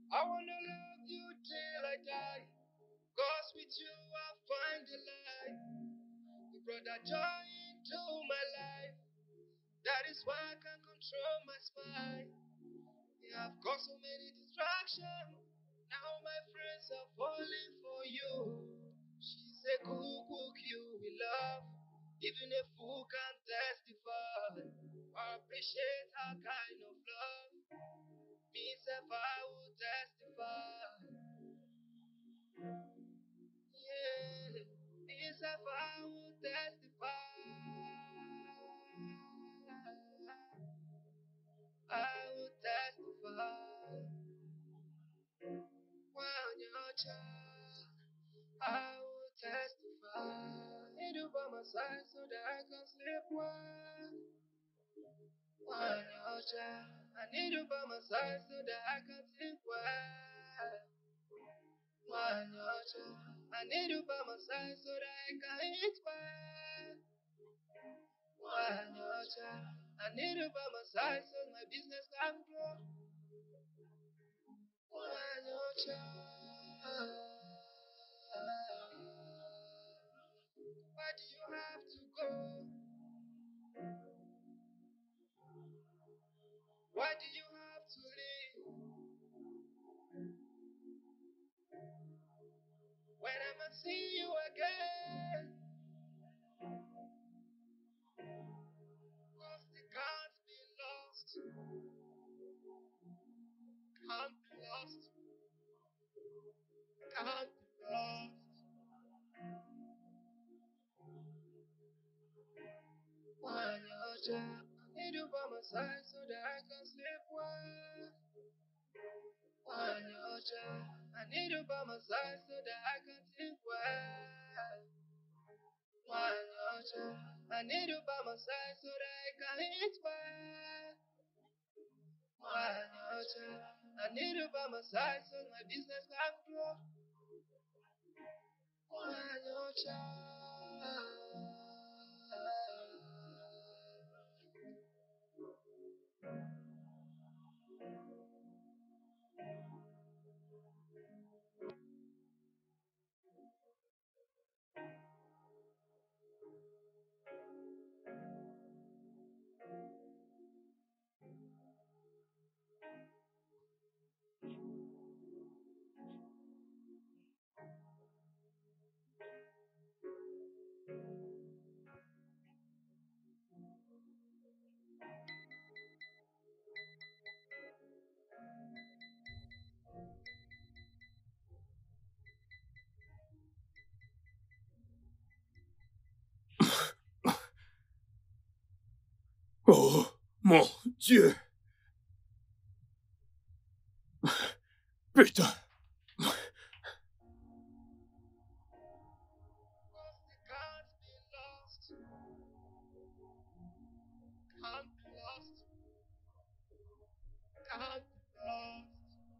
I wanna love you till I die. Cause with you I find the light. You brought that joy into my life. That is why I can control my spine. You have caused so many distractions. Now my friends are falling for you. She's a cook you will love. Even a fool can testify. I appreciate her kind of love. Me self I will testify. Yeah. Me self I will testify. I will testify. When you're a child, I will testify. Need you by my side so that I can sleep well. When you're a child, I need you by my side so that I can sleep well. When you're a child, I need you by my side so that I can eat well. When you're a child, I need you by my side so my business can grow. When you're a child. Why do you have to go? Why do you have to leave? When I'ma see you again? Cause they can't be lost. Can't be lost. Can't be lost. When you're a child, I need you by my side so that I can sleep well. When you're a child, I need you by my side so that I can sleep well. When you're a child, I need you by my side so that I can eat well. When you're a child, I need you by my side so my business can grow. When you're a child. Oh, mon Dieu! Putain! Cause they can't be lost. Can't be lost. Can't be lost.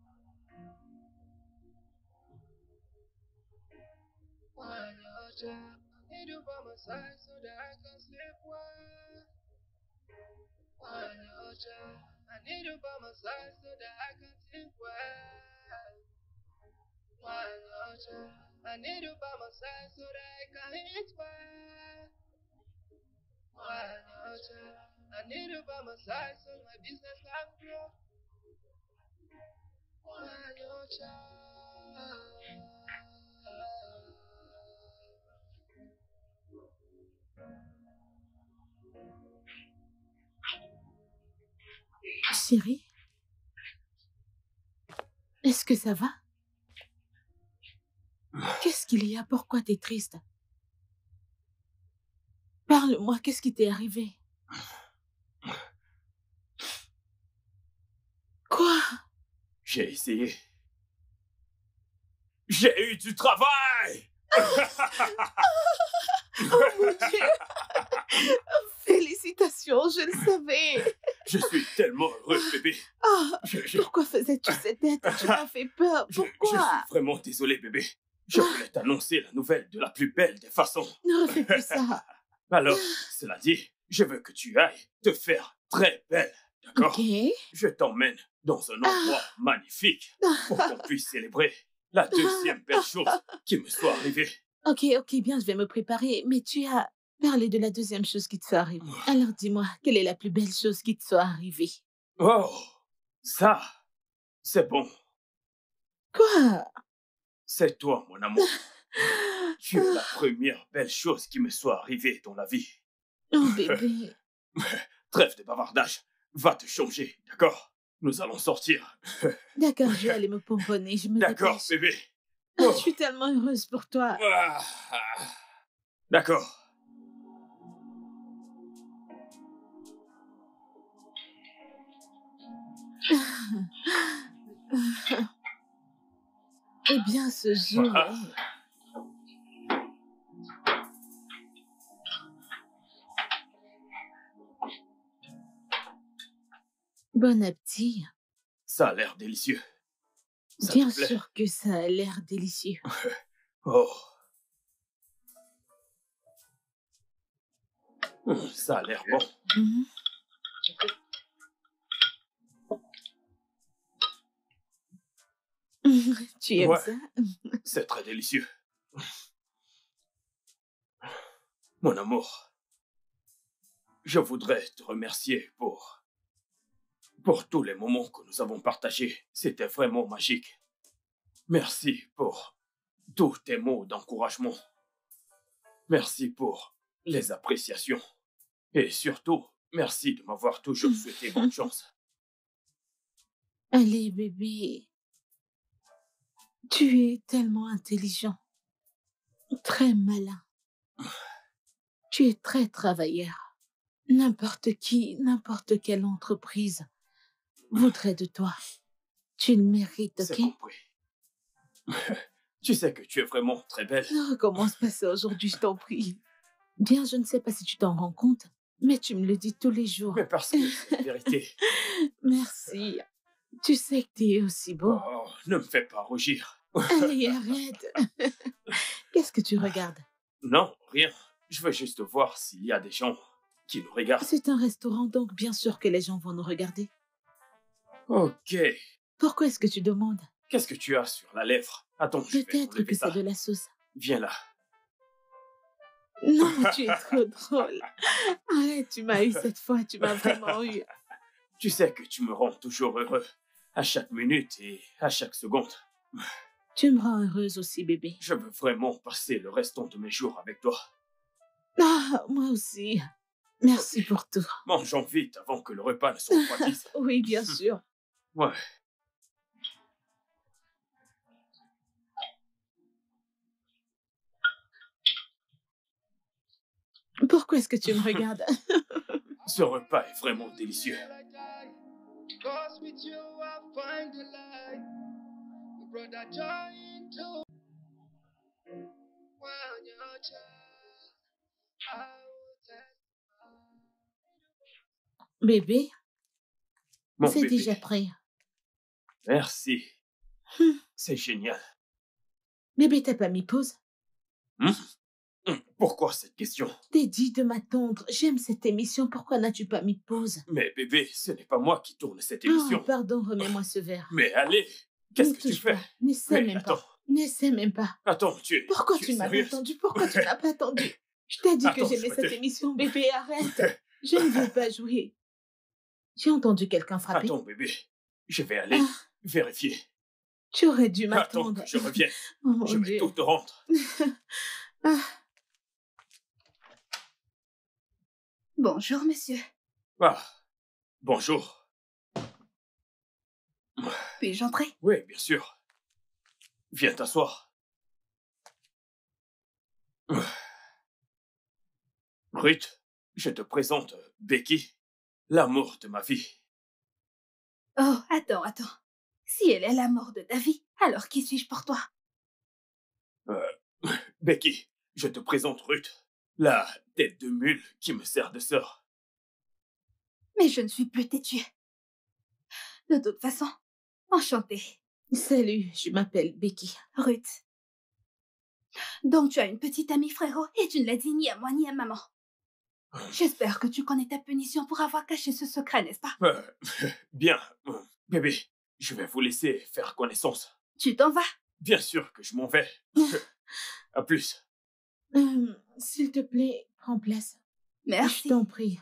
When you're a child, I need you by my side so that I can sleep well. When you're a child, I need you by my side so that I can sleep well. When you're a child, I need you by my side so that I can eat well. When you're a child, I need you by my side so my business can grow. When you're a child. Chérie, est-ce que ça va? Qu'est-ce qu'il y a? Pourquoi t'es triste? Parle-moi, qu'est-ce qui t'est arrivé? Quoi? J'ai essayé. J'ai eu du travail! Oh mon Dieu! Félicitations, je le savais! Je suis tellement heureux, bébé. Ah, Je- pourquoi faisais-tu cette tête? Tu m'as fait peur. je Pourquoi? suis vraiment désolé, bébé. Je voulais t'annoncer la nouvelle de la plus belle des façons. Ne refais plus ça. Alors, cela dit, je veux que tu ailles te faire très belle, d'accord? Ok. Je t'emmène dans un endroit magnifique pour qu'on puisse célébrer la deuxième belle chose qui me soit arrivée. Ok, bien, je vais me préparer. Mais tu as parlé de la deuxième chose qui te soit arrivée. Alors dis-moi, quelle est la plus belle chose qui te soit arrivée? Oh, ça, c'est bon. Quoi? C'est toi, mon amour. Tu es la première belle chose qui me soit arrivée dans la vie. Oh bébé. Trêve de bavardage. Va te changer, d'accord? Nous allons sortir. D'accord, je vais aller me pomponner, je me D'accord, dépêche. bébé. Ah, Oh. je suis tellement heureuse pour toi. Ah, d'accord. Eh bien, ce jour Ah. Bon appétit. Ça a l'air délicieux. Ça Bien te plaît? sûr que ça a l'air délicieux. Oh. Ça a l'air bon. Mhm. Tu aimes Ouais. ça? C'est très délicieux. Mon amour, je voudrais te remercier pour tous les moments que nous avons partagés. C'était vraiment magique. Merci pour tous tes mots d'encouragement. Merci pour les appréciations. Et surtout, merci de m'avoir toujours souhaité bonne chance. Allez, bébé. Tu es tellement intelligent. Très malin. Tu es très travailleur. N'importe qui, n'importe quelle entreprise voudrait de toi. Tu le mérites, C'est ok? compris. Tu sais que tu es vraiment très belle. Ne recommence pas ça aujourd'hui, je t'en prie. Bien, je ne sais pas si tu t'en rends compte, mais tu me le dis tous les jours. Mais parce que c'est la vérité. Merci. Tu sais que tu es aussi beau. Oh, ne me fais pas rougir. Allez, arrête. Qu'est-ce que tu regardes? Non, rien. Je veux juste voir s'il y a des gens qui nous regardent. C'est un restaurant, donc bien sûr que les gens vont nous regarder. Ok. Pourquoi est-ce que tu demandes? Qu'est-ce que tu as sur la lèvre? Attends, je vais Peut-être enlever que ça. c'est de la sauce. Viens là. Non, tu es trop drôle. Arrête, tu m'as eu cette fois, tu m'as vraiment eu. Tu sais que tu me rends toujours heureux. À chaque minute et à chaque seconde. Tu me rends heureuse aussi, bébé. Je veux vraiment passer le restant de mes jours avec toi. Ah, moi aussi. Merci pour tout. Mangeons vite avant que le repas ne se refroidisse. Oui, bien sûr. Ouais. Pourquoi est-ce que tu me regardes? Ce repas est vraiment délicieux. Cause with you I find the light. We brought that joy into when you're child. I will testify. Bébé, Mon c'est bébé. déjà prêt. Merci. Hum. C'est génial. Bébé, t'as pas mis pause? Pourquoi cette question? T'es dit de m'attendre. J'aime cette émission. Pourquoi n'as-tu pas mis pause? Mais bébé, ce n'est pas moi qui tourne cette Oh, émission. pardon, remets-moi ce verre. Mais allez, qu'est-ce Ne que tu touche fais? pas. N'essaie Mais même attends, pas. N'essaie même pas. attends, Pourquoi tu tu es m'as pas sérieuse? attendu? Pourquoi tu n'as pas attendu? Je t'ai dit que Attends, j'aimais je cette te- émission. Bébé, arrête. Je ne veux pas jouer. J'ai entendu quelqu'un frapper. Attends, bébé, je vais aller Ah, vérifier. tu aurais dû Attends m'attendre. que je revienne. Oh mon Je vais Dieu. tout te rendre. Ah, Bonjour, monsieur. Ah, bonjour. Puis-je entrer? Oui, bien sûr. Viens t'asseoir. Ruth, je te présente Becky, l'amour de ma vie. Oh, attends. Si elle est la mort de David, alors qui suis-je pour toi? Becky, je te présente Ruth, la tête de mule qui me sert de sœur. Mais je ne suis plus têtue. De toute façon, enchantée, salut, je m'appelle Becky. Ruth. Donc tu as une petite amie frérot et tu ne l'as dit ni à moi ni à maman. J'espère que tu connais ta punition pour avoir caché ce secret, n'est-ce pas? Bien, Bébé, je vais vous laisser faire connaissance. Tu t'en vas? Bien sûr que je m'en vais. À plus. S'il te plaît, prends place. Je Merci. t'en prie.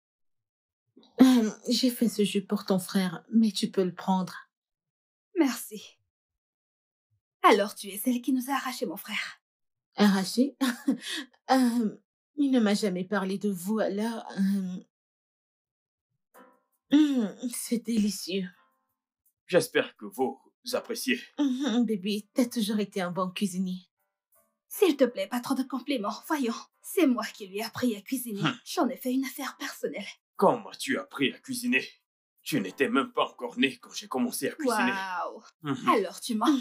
J'ai fait ce jeu pour ton frère, mais tu peux le prendre. Merci. Alors tu es celle qui nous a arraché mon frère. Arraché? Il ne m'a jamais parlé de vous, alors... c'est délicieux. J'espère que vous appréciez. Bébé, t'as toujours été un bon cuisinier. S'il te plaît, pas trop de compliments. Voyons, c'est moi qui lui ai appris à cuisiner. J'en ai fait une affaire personnelle. Quand m'as-tu appris à cuisiner? Tu n'étais même pas encore né quand j'ai commencé à cuisiner. Waouh. Alors tu mens.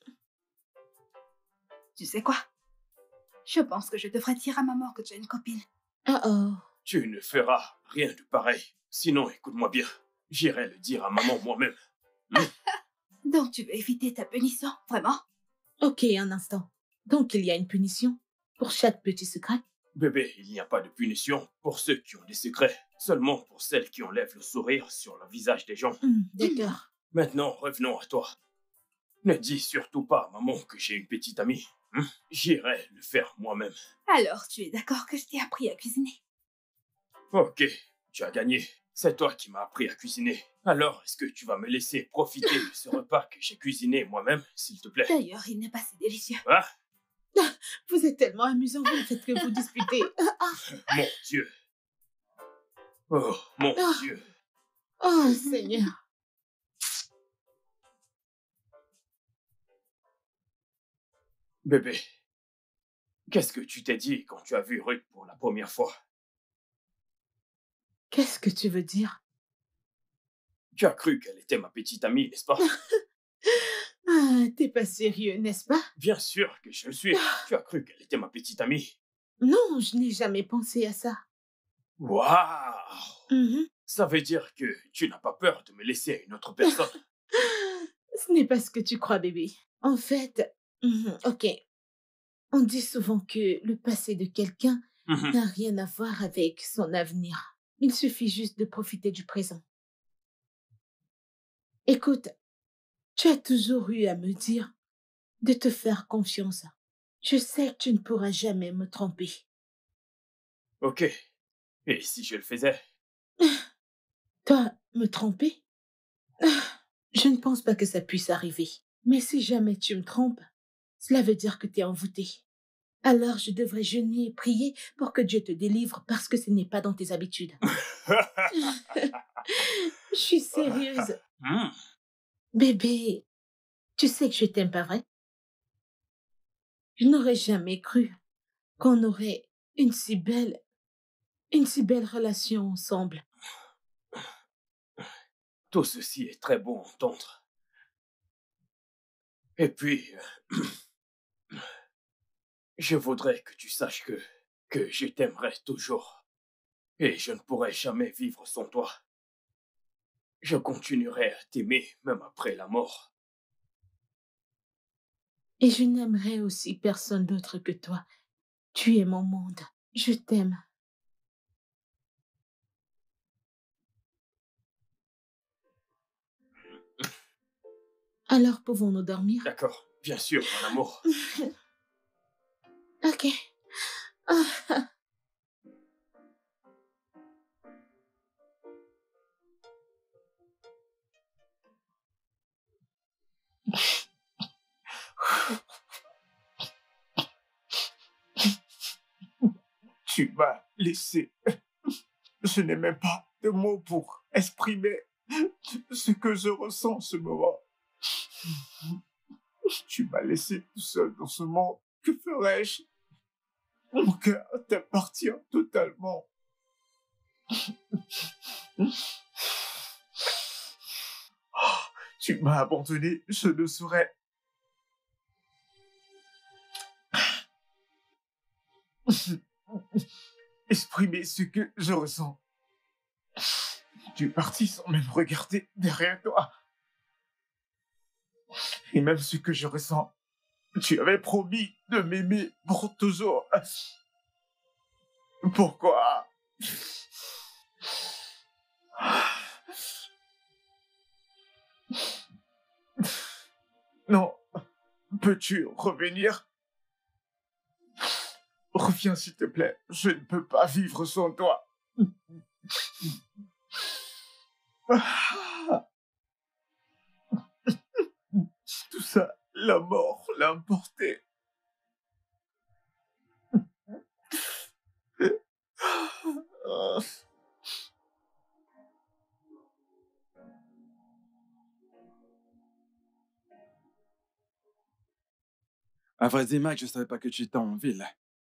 Tu sais quoi? Je pense que je devrais dire à maman que tu as une copine. Oh. Tu ne feras rien de pareil. Sinon, écoute-moi bien. J'irai le dire à maman moi-même. Donc tu veux éviter ta punition, vraiment? Ok, un instant. Donc il y a une punition pour chaque petit secret? Bébé, il n'y a pas de punition pour ceux qui ont des secrets. Seulement pour celles qui enlèvent le sourire sur le visage des gens. D'accord. Maintenant, revenons à toi. Ne dis surtout pas à maman que j'ai une petite amie. J'irai le faire moi-même. Alors tu es d'accord que je t'ai appris à cuisiner? Ok, tu as gagné. C'est toi qui m'as appris à cuisiner. Alors, est-ce que tu vas me laisser profiter de ce repas que j'ai cuisiné moi-même, s'il te plaît? D'ailleurs, il n'est pas si délicieux. Ah, Vous êtes tellement amusant, vous ne faites que vous disputer. mon Dieu. Oh, mon Dieu. Oh, Seigneur. Bébé, qu'est-ce que tu t'es dit quand tu as vu Ruth pour la première fois? Qu'est-ce que tu veux dire? Tu as cru qu'elle était ma petite amie, n'est-ce pas? T'es pas sérieux, n'est-ce pas? Bien sûr que je le suis. Tu as cru qu'elle était ma petite amie. Non, je n'ai jamais pensé à ça. Waouh! Ça veut dire que tu n'as pas peur de me laisser à une autre personne. Ce n'est pas ce que tu crois, bébé. En fait, ok. On dit souvent que le passé de quelqu'un n'a rien à voir avec son avenir. Il suffit juste de profiter du présent. Écoute, tu as toujours eu à me dire de te faire confiance. Je sais que tu ne pourras jamais me tromper. Ok. Et si je le faisais? Toi, me tromper? Je ne pense pas que ça puisse arriver. Mais si jamais tu me trompes, cela veut dire que tu es envoûté. Alors je devrais jeûner et prier pour que Dieu te délivre parce que ce n'est pas dans tes habitudes. Je suis sérieuse. Bébé, tu sais que je t'aime, pas vrai? Je n'aurais jamais cru qu'on aurait une si belle relation ensemble. Tout ceci est très beau à entendre. Et puis, je voudrais que tu saches que je t'aimerai toujours. Et je ne pourrai jamais vivre sans toi. Je continuerai à t'aimer même après la mort. Et je n'aimerais aussi personne d'autre que toi. Tu es mon monde. Je t'aime. Alors pouvons-nous dormir? D'accord, bien sûr, mon amour. Ok. Tu m'as laissé. Je n'ai même pas de mots pour exprimer ce que je ressens en ce moment. Tu m'as laissé tout seul dans ce monde. Que ferais-je? Mon cœur t'appartient totalement. Tu m'as abandonné, je ne saurais exprimer ce que je ressens. Tu es parti sans même regarder derrière toi. Et même ce que je ressens, tu avais promis de m'aimer pour toujours. Pourquoi? Non. Peux-tu revenir? Reviens, s'il te plaît. Je ne peux pas vivre sans toi. Tout ça, la mort l'a emporté. À vrai dire, Mike, je savais pas que tu étais en ville.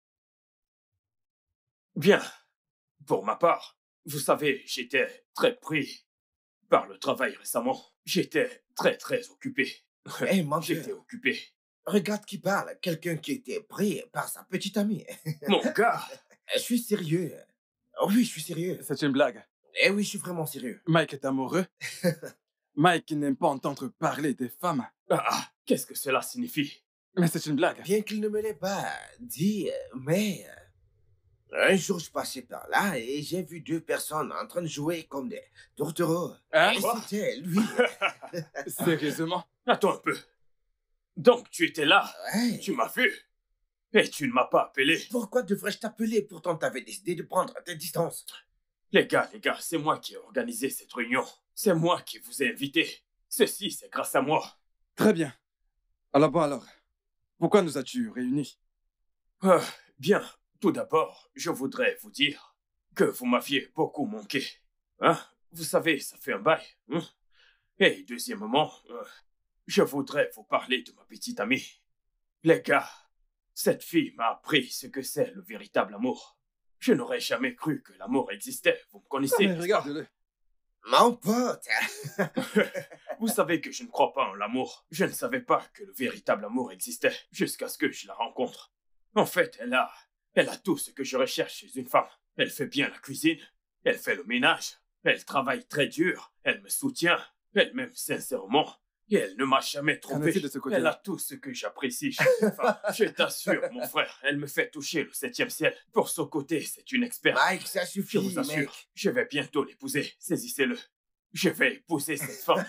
Bien. Pour ma part, vous savez, j'étais très pris par le travail récemment. J'étais très occupé. Hey, mon J'étais Dieu, occupé. regarde qui parle. Quelqu'un qui était pris par sa petite amie. Mon gars, Je suis sérieux. Oh oui, je suis sérieux. C'est une blague. Eh oui, je suis vraiment sérieux. Mike est amoureux. Mike n'aime pas entendre parler des femmes. qu'est-ce que cela signifie? Mais c'est une blague. Bien qu'il ne me l'ait pas dit, mais un jour je passais par là et j'ai vu deux personnes en train de jouer comme des tourtereaux. Hein? Et Quoi? c'était lui. Sérieusement? Attends un peu. Donc tu étais là, Ouais. tu m'as vu, et tu ne m'as pas appelé. Pourquoi devrais-je t'appeler? Pourtant, t'avais décidé de prendre tes distances. Les gars, c'est moi qui ai organisé cette réunion. C'est moi qui vous ai invité. Ceci, c'est grâce à moi. Très bien. Alors, pourquoi nous as-tu réunis? Bien, tout d'abord, je voudrais vous dire que vous m'aviez beaucoup manqué. Hein? Vous savez, ça fait un bail. Hein? Et deuxièmement, je voudrais vous parler de ma petite amie. Les gars, cette fille m'a appris ce que c'est le véritable amour. Je n'aurais jamais cru que l'amour existait. Vous me connaissez, Mais n'est-ce pas? regarde-le. Mon pote. Vous savez que je ne crois pas en l'amour. Je ne savais pas que le véritable amour existait jusqu'à ce que je la rencontre. En fait, elle a tout ce que je recherche chez une femme. Elle fait bien la cuisine, elle fait le ménage, elle travaille très dur, elle me soutient, elle m'aime sincèrement, et elle ne m'a jamais Qu'en trompé. est-il de ce côté-là? Elle a tout ce que j'apprécie chez une femme. Je t'assure, mon frère, elle me fait toucher le 7e ciel. Pour son côté, c'est une experte. Mike, ça Je suffit, vous assure, mec. je vais bientôt l'épouser. Saisissez-le. Je vais épouser cette femme.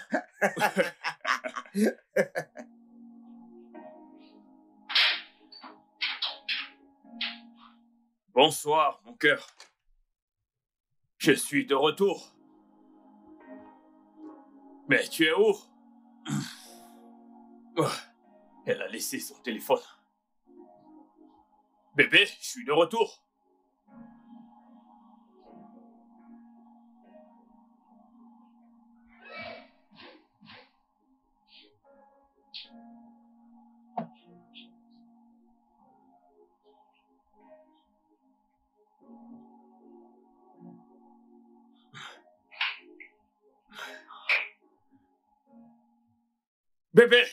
Bonsoir, mon cœur. Je suis de retour. Mais tu es où? Elle a laissé son téléphone. Bébé, je suis de retour. Bébé!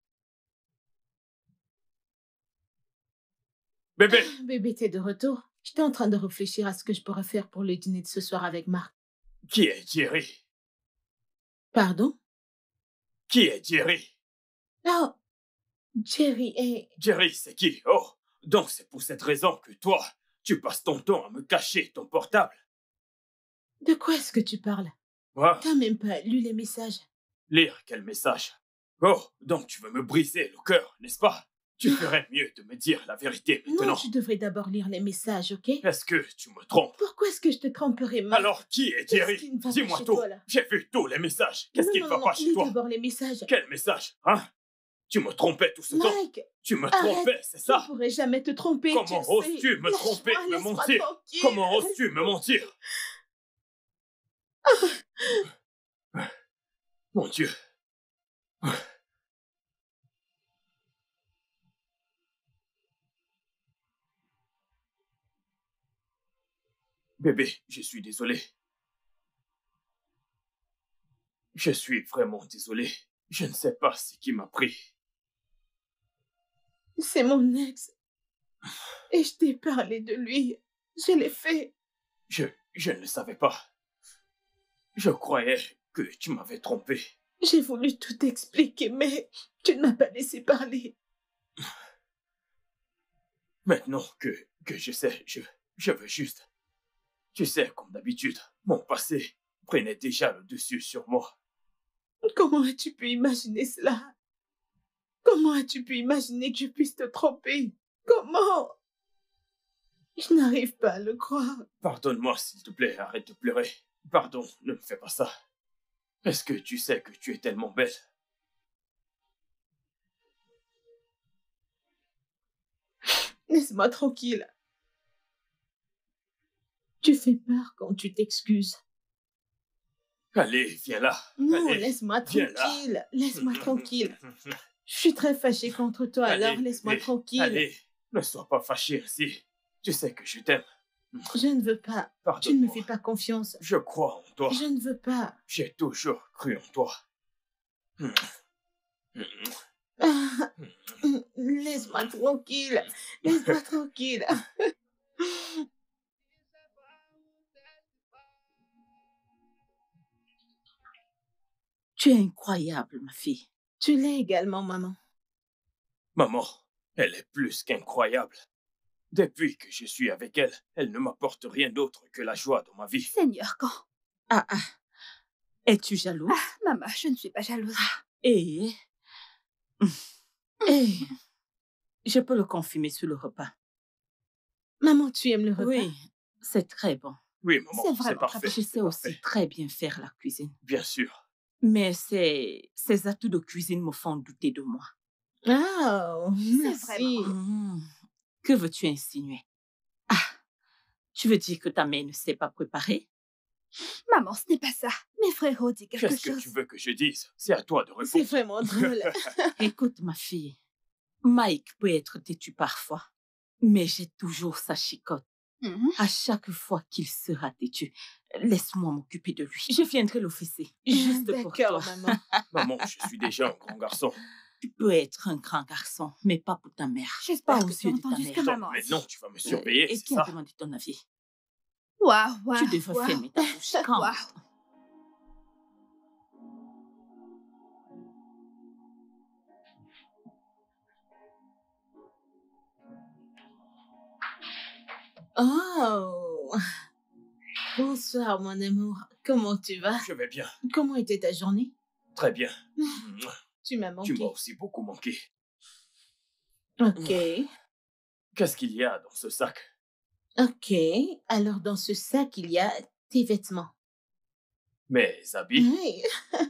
Bébé! Bébé, t'es de retour. J'étais en train de réfléchir à ce que je pourrais faire pour le dîner de ce soir avec Marc. Qui est Jerry? Pardon? Qui est Jerry? Oh, Jerry est... Jerry, c'est qui? Oh, donc c'est pour cette raison que toi, tu passes ton temps à me cacher ton portable. De quoi est-ce que tu parles? Moi, T'as même pas lu les messages. lire quel message? Oh, donc tu veux me briser le cœur, n'est-ce pas? Tu ferais mieux de me dire la vérité maintenant. Non, tu devrais d'abord lire les messages, ok? Est-ce que tu me trompes? Pourquoi est-ce que je te tromperais, Marc? Alors, qui est Qu'est-ce Jerry? qui ne va pas Dis-moi chez tout. toi, là? J'ai vu tous les messages. Qu'est-ce qui ne va pas chez lis toi? d'abord les messages. Quel message, hein? Tu me trompais tout ce temps. Mike, Tu me arrête. trompais, c'est je ça? ne pourrais jamais te tromper, Comment tu le sais. oses-tu me Lâche-moi, tromper, me laisse-moi mentir? tranquille. Comment oses-tu me mentir? Mon Dieu. Bébé, je suis désolé. Je suis vraiment désolé. Je ne sais pas ce qui m'a pris. C'est mon ex. Et je t'ai parlé de lui. Je l'ai fait. Je ne le savais pas. Je croyais que tu m'avais trompé. J'ai voulu tout expliquer, mais tu ne m'as pas laissé parler. Maintenant que je sais, je veux juste... Tu sais, comme d'habitude, mon passé prenait déjà le dessus sur moi. Comment as-tu pu imaginer cela? Comment as-tu pu imaginer que je puisse te tromper? Comment? Je n'arrive pas à le croire. Pardonne-moi, s'il te plaît, arrête de pleurer. Pardon, ne me fais pas ça. Est-ce que tu sais que tu es tellement belle? Laisse-moi tranquille. Tu fais peur quand tu t'excuses. Allez, viens là. Non, Allez, laisse-moi viens là. tranquille. Laisse-moi tranquille. Je suis très fâchée contre toi, Allez, alors laisse-moi bébé, tranquille. Allez, ne sois pas fâché ainsi. Tu sais que je t'aime. Je ne veux pas. Tu ne me Pardonne-moi. fais pas confiance. Je crois en toi. Je ne veux pas. J'ai toujours cru en toi. Ah, laisse-moi tranquille. Laisse-moi tranquille. Tu es incroyable, ma fille. Tu l'es également, maman. Maman, elle est plus qu'incroyable. Depuis que je suis avec elle, elle ne m'apporte rien d'autre que la joie dans ma vie. Seigneur, quand? Ah, ah. Es-tu jalouse? Maman, je ne suis pas jalouse. Et je peux le confirmer sur le repas. Maman, tu aimes le repas? Oui, c'est très bon. Oui, maman, C'est c'est vraiment parfait. Je sais c'est aussi parfait. très bien faire la cuisine. Bien sûr. Mais ces atouts de cuisine me font douter de moi. Ah, merci. Que veux-tu insinuer? Ah, tu veux dire que ta mère ne sait pas préparer? Maman, ce n'est pas ça. Mes frérots disent quelque Qu'est-ce que chose. tu veux que je dise? C'est à toi de C'est répondre. vraiment drôle. Écoute, ma fille, Mike peut être têtu parfois, mais j'ai toujours sa chicotte. À chaque fois qu'il sera têtu, laisse-moi m'occuper de lui. Je viendrai l'officier, juste pour toi. D'accord, maman. Maman, je suis déjà un grand garçon. Tu peux être un grand garçon, mais pas pour ta mère. J'espère Pas aux que tu as yeux de ta entendu ce mère. que Donc maman a dit. maintenant, tu vas me surveiller, Et c'est qui a ça? demandé ton avis? Waouh, Tu devrais fermer ta bouche. Quand Waouh. Oh. Bonsoir, mon amour. Comment tu vas? Je vais bien. Comment était ta journée? Très bien. Tu m'as Tu manqué. m'as aussi beaucoup manqué. Ok. Qu'est-ce qu'il y a dans ce sac? Ok. Alors, dans ce sac, il y a tes vêtements. Mes habits? Oui.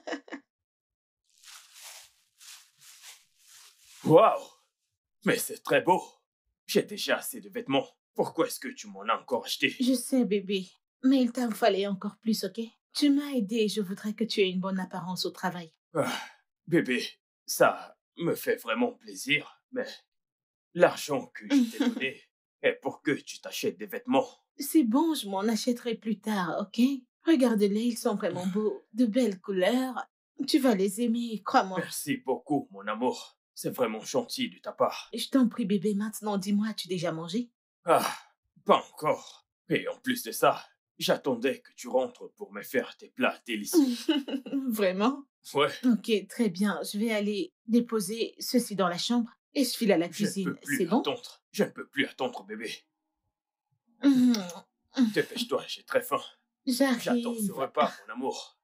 Waouh! Mais c'est très beau. J'ai déjà assez de vêtements. Pourquoi est-ce que tu m'en as encore acheté? Je sais, bébé. Mais il t'en fallait encore plus, ok? Tu m'as aidé et je voudrais que tu aies une bonne apparence au travail. Ah, bébé, ça me fait vraiment plaisir, mais l'argent que je t'ai donné est pour que tu t'achètes des vêtements. C'est bon, je m'en achèterai plus tard, ok? Regarde-les, ils sont vraiment beaux. De belles couleurs. Tu vas les aimer, crois-moi. Merci beaucoup, mon amour. C'est vraiment gentil de ta part. Je t'en prie, bébé, maintenant, dis-moi, as-tu déjà mangé? Ah, pas encore. Et en plus de ça, j'attendais que tu rentres pour me faire tes plats délicieux. Vraiment? Ouais, Ok, très bien. Je vais aller déposer ceci dans la chambre et je file à la je ne cuisine. peux plus C'est bon? attendre. Je ne peux plus attendre, bébé. Mhm. Dépêche-toi, j'ai très faim. J'attends ce J'arrive. repas, mon amour.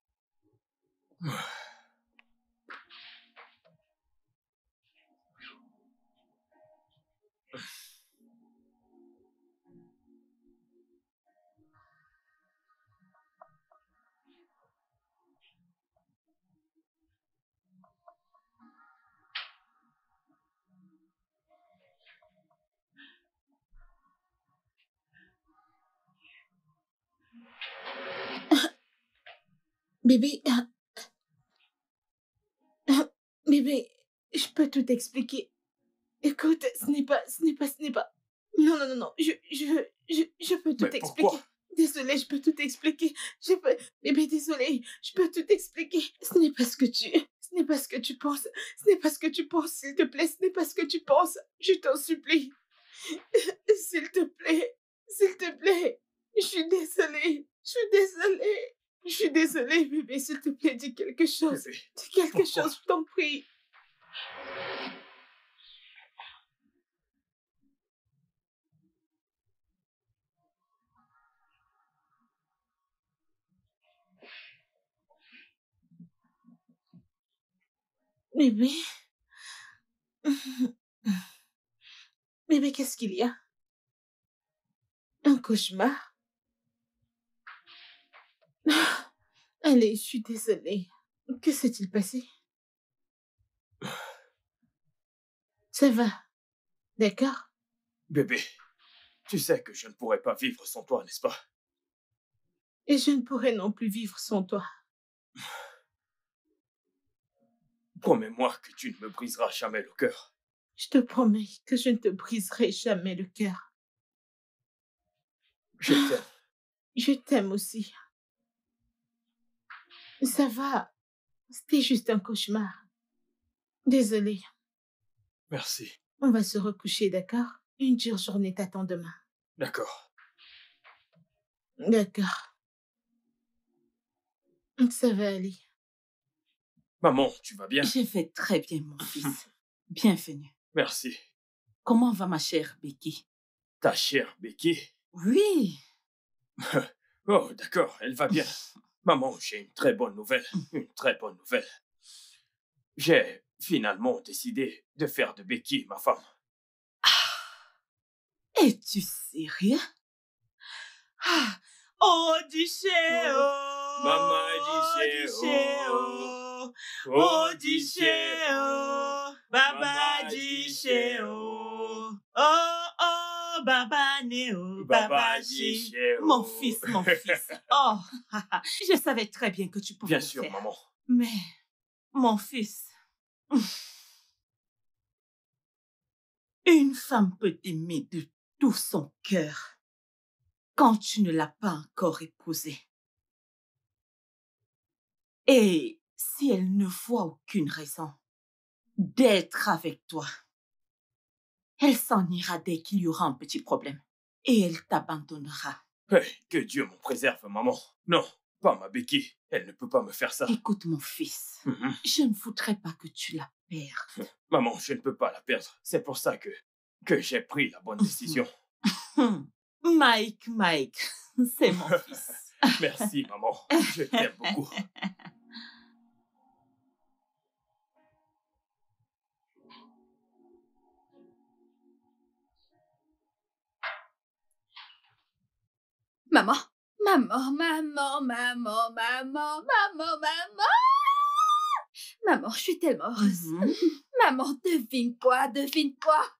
Bébé, bébé, je peux tout expliquer. Écoute, ce n'est pas. Non, non, non, non, je peux tout Mais expliquer. pourquoi? Désolée, je peux tout expliquer. Bébé, désolée, je peux tout expliquer. Ce n'est pas ce que tu penses. Ce n'est pas ce que tu penses, s'il te plaît. Ce n'est pas ce que tu penses. Je t'en supplie. S'il te plaît. S'il te plaît. Je suis désolée. Je suis désolée, bébé. S'il te plaît, dis quelque chose. Bébé, Dis quelque pourquoi? chose, je t'en prie. Bébé, Mais qu'est-ce qu'il y a? Un cauchemar? Allez, je suis désolée. Que s'est-il passé? Ça va, d'accord? Bébé, tu sais que je ne pourrais pas vivre sans toi, n'est-ce pas? Et je ne pourrais non plus vivre sans toi. Promets-moi que tu ne me briseras jamais le cœur. Je te promets que je ne te briserai jamais le cœur. Je t'aime. Je t'aime aussi. Ça va. C'était juste un cauchemar. Désolée. Merci. On va se recoucher, d'accord? Une dure journée t'attend demain. D'accord. D'accord. Ça va aller. Maman, tu vas bien? Je vais très bien, mon fils. Bienvenue. Merci. Comment va ma chère Becky? Ta chère Becky? Oui. Oh, d'accord, elle va bien. Maman, j'ai une très bonne nouvelle. Une très bonne nouvelle. J'ai finalement décidé de faire de Becky ma femme. Es-tu sérieux? Ah. Oh, Dichéo! Maman, Dichéo! Oh, Dichéo! Baba Dichéo! Oh, Baba Néo! Baba Dichéo! Mon fils, mon fils! Oh, je savais très bien que tu pouvais Bien le sûr, faire. maman. Mais, mon fils, une femme peut t'aimer de tout son cœur quand tu ne l'as pas encore épousée. Et si elle ne voit aucune raison d'être avec toi, elle s'en ira dès qu'il y aura un petit problème et elle t'abandonnera. Hey, que Dieu m'en préserve, maman. Non, pas ma Becky. Elle ne peut pas me faire ça. Écoute, mon fils, je ne voudrais pas que tu la perdes. Maman, je ne peux pas la perdre. C'est pour ça que j'ai pris la bonne décision. Mike, c'est mon fils. Merci, maman. Je t'aime beaucoup. Maman. Maman, je suis tellement heureuse. Maman, devine quoi? Devine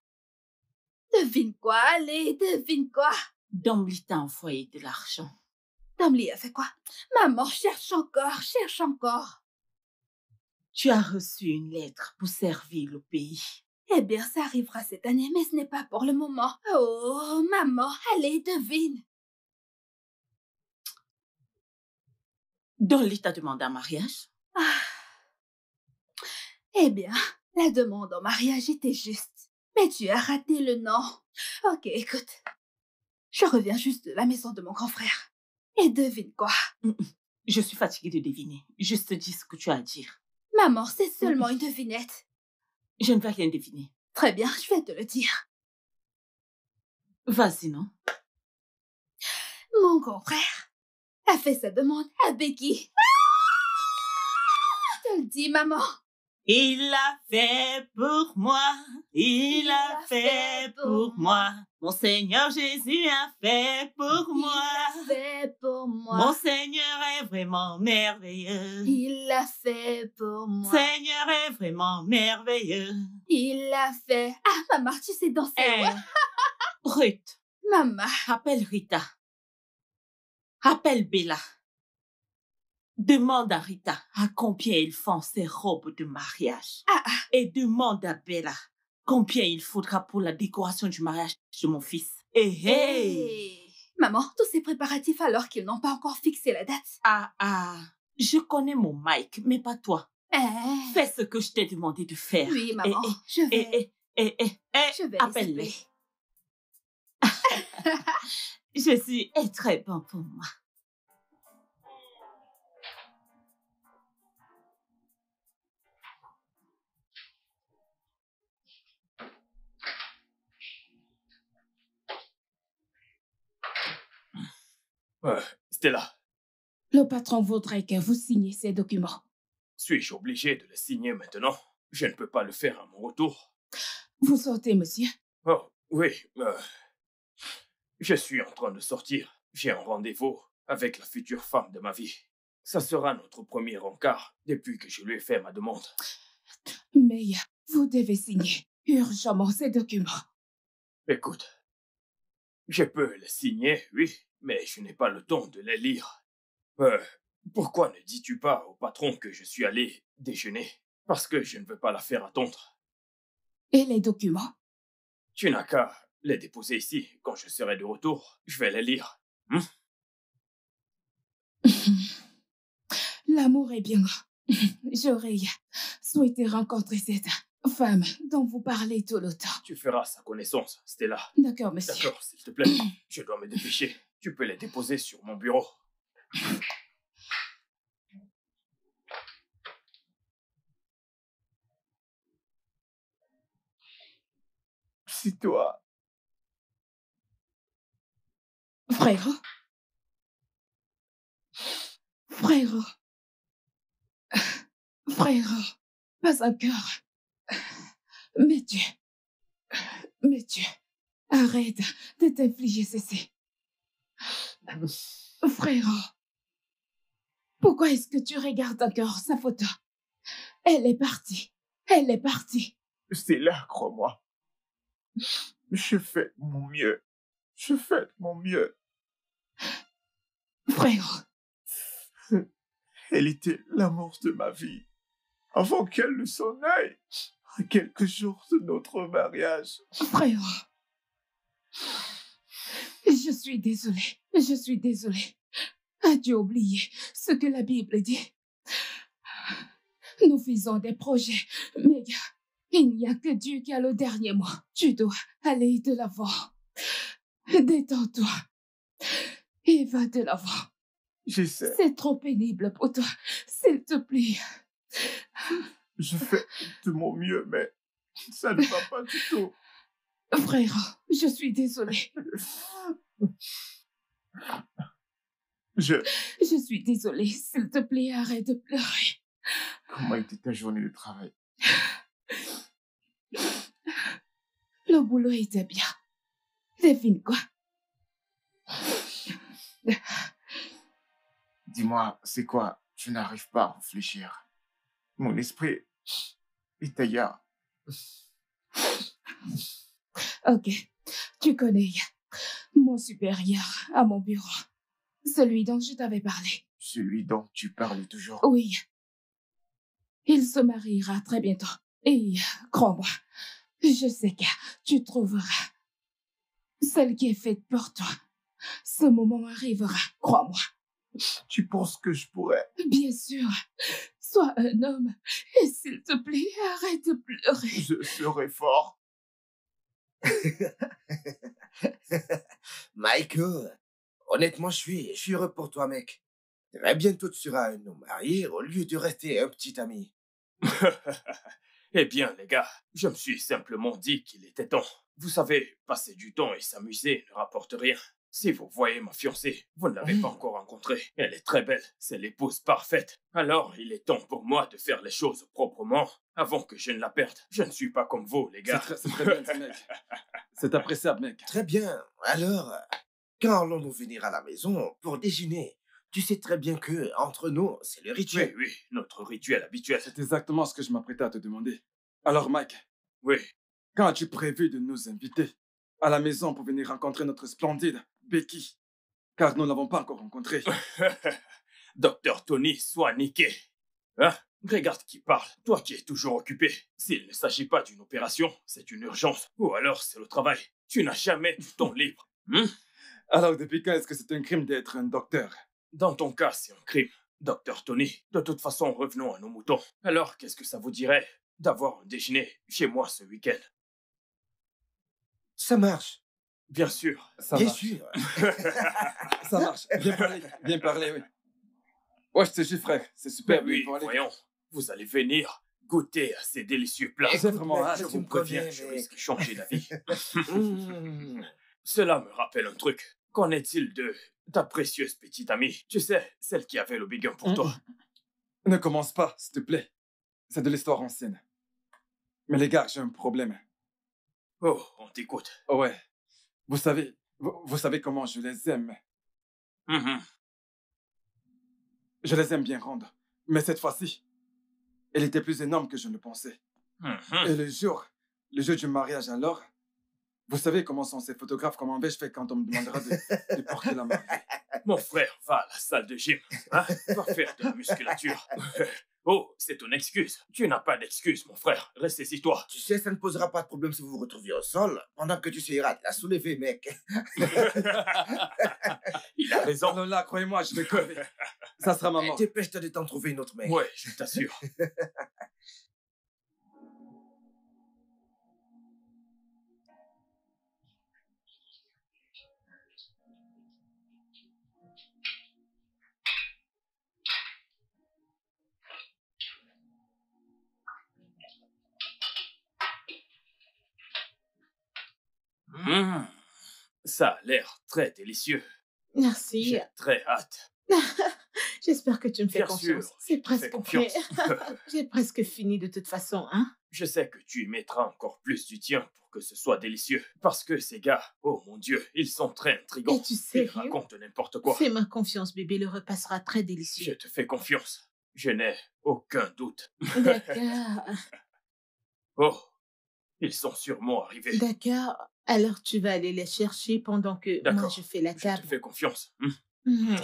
quoi? Allez, devine quoi? Domly t'a envoyé de l'argent. Domly a fait quoi? Maman, cherche encore. Tu as reçu une lettre pour servir le pays. Eh bien, ça arrivera cette année, mais ce n'est pas pour le moment. Oh, maman, allez, devine. Domly t'a demandé un mariage? Eh bien, la demande en mariage était juste. Mais tu as raté le nom. Ok, écoute. Je reviens juste de la maison de mon grand frère. Et devine quoi? Je suis fatiguée de deviner. Juste dis ce que tu as à dire. Maman, c'est seulement une devinette. Je ne vais rien deviner. Très bien, je vais te le dire. Vas-y, non? Mon grand frère a fait sa demande à Becky. Je te le dis, maman. Il l'a fait pour moi, il l'a fait pour moi. Mon Seigneur Jésus a fait pour moi. Il l'a fait pour moi. Mon Seigneur est vraiment merveilleux. Il l'a fait pour moi. Seigneur est vraiment merveilleux. Il l'a fait. Ah, maman, tu sais danser. Hey. Ruth. Maman. Appelle Rita. Appelle Bella. Demande à Rita à combien ils font ses robes de mariage. Et demande à Bella combien il faudra pour la décoration du mariage de mon fils. Hey. Maman, tous ces préparatifs alors qu'ils n'ont pas encore fixé la date. Je connais mon Mike, mais pas toi. Fais ce que je t'ai demandé de faire. Oui, maman, je vais. Je vais appelle-les. Jésus est très bon pour moi. Stella. Le patron voudrait que vous signiez ces documents. Suis-je obligé de les signer maintenant? Je ne peux pas le faire à mon retour. Vous sortez, monsieur? Oh, oui. Je suis en train de sortir. J'ai un rendez-vous avec la future femme de ma vie. Ça sera notre premier encart depuis que je lui ai fait ma demande. Mais vous devez signer urgemment ces documents. Écoute, je peux les signer, oui, mais je n'ai pas le temps de les lire. Pourquoi ne dis-tu pas au patron que je suis allé déjeuner? Parce que je ne veux pas la faire attendre. Et les documents? Tu n'as qu'à les déposer ici. Quand je serai de retour, je vais les lire. L'amour est bien grand. J'aurais souhaité rencontrer cette femme dont vous parlez tout le temps. Tu feras sa connaissance, Stella. D'accord, monsieur. D'accord, s'il te plaît. Je dois me dépêcher. Tu peux les déposer sur mon bureau. C'est toi. Frérot. Frérot. Frérot. Pas encore. Mais tu... Arrête de t'infliger ceci. Frérot. Pourquoi est-ce que tu regardes encore sa photo? Elle est partie. Elle est partie. C'est là, crois-moi. Je fais de mon mieux. Je fais de mon mieux. Frérot. Elle était l'amour de ma vie. Avant qu'elle ne s'en aille, à quelques jours de notre mariage. Frérot. Je suis désolée. Je suis désolée. As-tu oublié ce que la Bible dit? Nous faisons des projets, mais il n'y a que Dieu qui a le dernier mot. Tu dois aller de l'avant. Détends-toi et va de l'avant. J'essaie. C'est trop pénible pour toi. S'il te plaît. Je fais de mon mieux, mais ça ne va pas du tout. Frère, je suis désolée. Je suis désolée. S'il te plaît, arrête de pleurer. Comment était ta journée de travail? Le boulot était bien. Devine quoi? Dis-moi, c'est quoi? Je n'arrive pas à réfléchir. Mon esprit est ailleurs. Ok, tu connais mon supérieur à mon bureau. Celui dont je t'avais parlé. Celui dont tu parles toujours? Oui. Il se mariera très bientôt. Et crois-moi, je sais que tu trouveras celle qui est faite pour toi. Ce moment arrivera, crois-moi. Tu penses que je pourrais? Bien sûr. Sois un homme et s'il te plaît, arrête de pleurer. Je serai fort. Michael, honnêtement, je suis heureux pour toi, mec. Très bientôt, tu seras un homme marié au lieu de rester un petit ami. Eh bien, les gars, je me suis simplement dit qu'il était temps. Vous savez, passer du temps et s'amuser ne rapporte rien. Si vous voyez ma fiancée, vous ne l'avez pas encore rencontrée. Elle est très belle, c'est l'épouse parfaite. Alors, il est temps pour moi de faire les choses proprement avant que je ne la perde. Je ne suis pas comme vous, les gars. C'est très bien, mec. C'est appréciable, mec. Très bien. Alors, quand allons-nous venir à la maison pour déjeuner? Tu sais très bien que, entre nous, c'est le rituel. Oui, notre rituel habituel. C'est exactement ce que je m'apprêtais à te demander. Alors, Mike. Oui. Quand as-tu prévu de nous inviter à la maison pour venir rencontrer notre splendide Becky? Car nous ne l'avons pas encore rencontrée. Docteur Tony, sois niqué. Hein? Regarde qui parle. Toi qui es toujours occupé. S'il ne s'agit pas d'une opération, c'est une urgence. Ou alors c'est le travail. Tu n'as jamais du temps libre. Alors, depuis quand est-ce que c'est un crime d'être un docteur? Dans ton cas, c'est un crime. Docteur Tony, de toute façon, revenons à nos moutons. Alors, qu'est-ce que ça vous dirait d'avoir un déjeuner chez moi ce week-end? Ça marche. Bien sûr. Ça Bien marche. sûr. Ça marche. Bien parlé, oui. Ouais, je te jure, frère. C'est super Ben oui, bien parlé. voyons. Vous allez venir goûter à ces délicieux plats. C'est vraiment hâte. Je tu vous me préviens, connais, je mec. risque de changer d'avis. Mmh. Cela me rappelle un truc. Qu'en est-il de ta précieuse petite amie? Tu sais, celle qui avait le béguin pour toi. Ne commence pas, s'il te plaît. C'est de l'histoire ancienne. Mais les gars, j'ai un problème. Oh, on t'écoute. Ouais. Vous savez comment je les aime. Je les aime bien rendre. Mais cette fois-ci, elle était plus énorme que je ne pensais. Et le jour du mariage alors, vous savez comment sont ces photographes, comment vais-je faire quand on me demandera de porter la mariée? Mon frère, va à la salle de gym. Hein? Va faire de la musculature. Oh, c'est ton excuse. Tu n'as pas d'excuse, mon frère. Ressaisis-toi. Tu sais, ça ne posera pas de problème si vous vous retrouviez au sol, pendant que tu essaieras de la soulever, mec. Il a raison. Alors là, croyez-moi, je vais crever. Ça sera ma mort. Dépêche-toi de t'en trouver une autre, mec. Ouais, je t'assure. Ça a l'air très délicieux. Merci. J'ai très hâte. J'espère que tu me fais Bien confiance. sûr, C'est je te fais presque confiance. prêt. J'ai presque fini de toute façon, hein. Je sais que tu y mettras encore plus du tien pour que ce soit délicieux. Parce que ces gars, oh mon Dieu, ils sont très intrigants. Et tu sais, Ils racontent n'importe quoi. fais-moi confiance, bébé. Le repas sera très Je délicieux. te fais confiance. Je n'ai aucun doute. D'accord. Oh, ils sont sûrement arrivés. D'accord. Alors tu vas aller les chercher pendant que moi D'accord. je fais la Je te table. fais confiance. Mhm.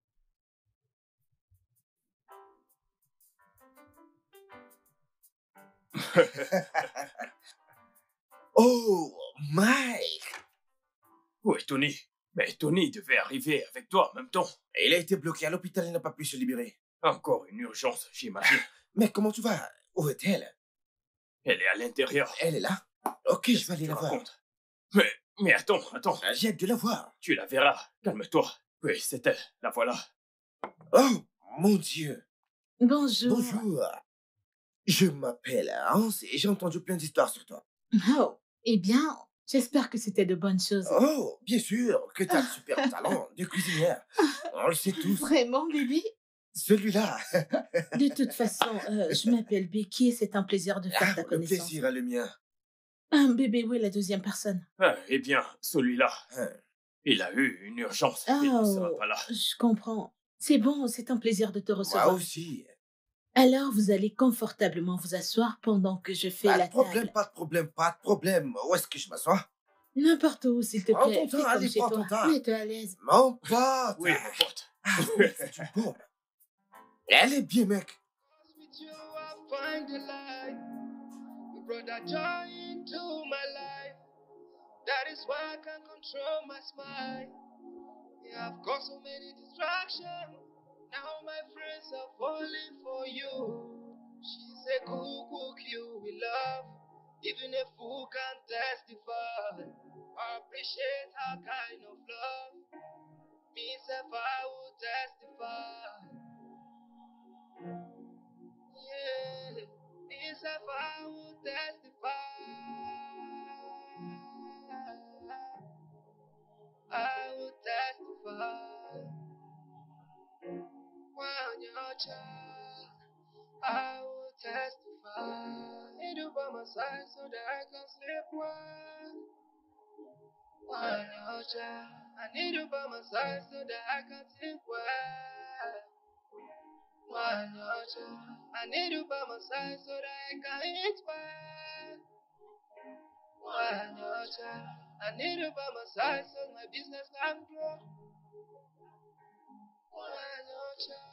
Oh, Mike! Où est Tony? Mais Tony devait arriver avec toi en même temps. Il a été bloqué à l'hôpital, il n'a pas pu se libérer. Encore une urgence, j'imagine. Mais comment tu vas? Où est-elle? Elle est à l'intérieur. Elle est là? Ok, je vais aller Tu la voir. racontes. Mais attends. J'ai hâte de la voir. Tu la verras. Calme-toi. Oui, c'est elle. La voilà. Oh, mon Dieu. Bonjour. Bonjour. Je m'appelle Hans et j'ai entendu plein d'histoires sur toi. Oh, eh bien, j'espère que c'était de bonnes choses. Oh, bien sûr, que tu as de super talent de cuisinière. On le sait tous. Vraiment, bébé? Celui-là. De toute façon, je m'appelle Becky et c'est un plaisir de faire ta Le connaissance. plaisir est le mien. Ah, bébé, où est la deuxième personne? Eh bien, celui-là, Hein. il a eu une urgence. Il ne sera Oh, pas là. je comprends. C'est bon, c'est un plaisir de te Moi recevoir. aussi. Alors, vous allez confortablement vous asseoir pendant que je fais Pas la de problème, table. pas de problème, pas de problème. Où est-ce que je m'assois? N'importe où, s'il te Prends plaît. ton temps, Fais comme allez, chez prends toi. ton temps. Mets-toi à l'aise. Mon pote. Oui, mon pote. Ah oui, c'est une bombe. Elle est bien, mec. With you, I find the light. You brought that joy into my life. That is why I can control my smile. Yeah, I've got so many distractions. Now my friends are falling for you. She's a cool cook you will love. Even a fool can testify. I appreciate her kind of love. Me self, I will testify. Yeah, this if I will testify. I will testify. When you're a child, I will testify. Need you by my side so that I can sleep well. When you're a child, I need you by my side so that I can sleep well. When you're a child, I need you by my side so that I can eat well. When you're a child, I need you by my side so my business can grow. When you're a child.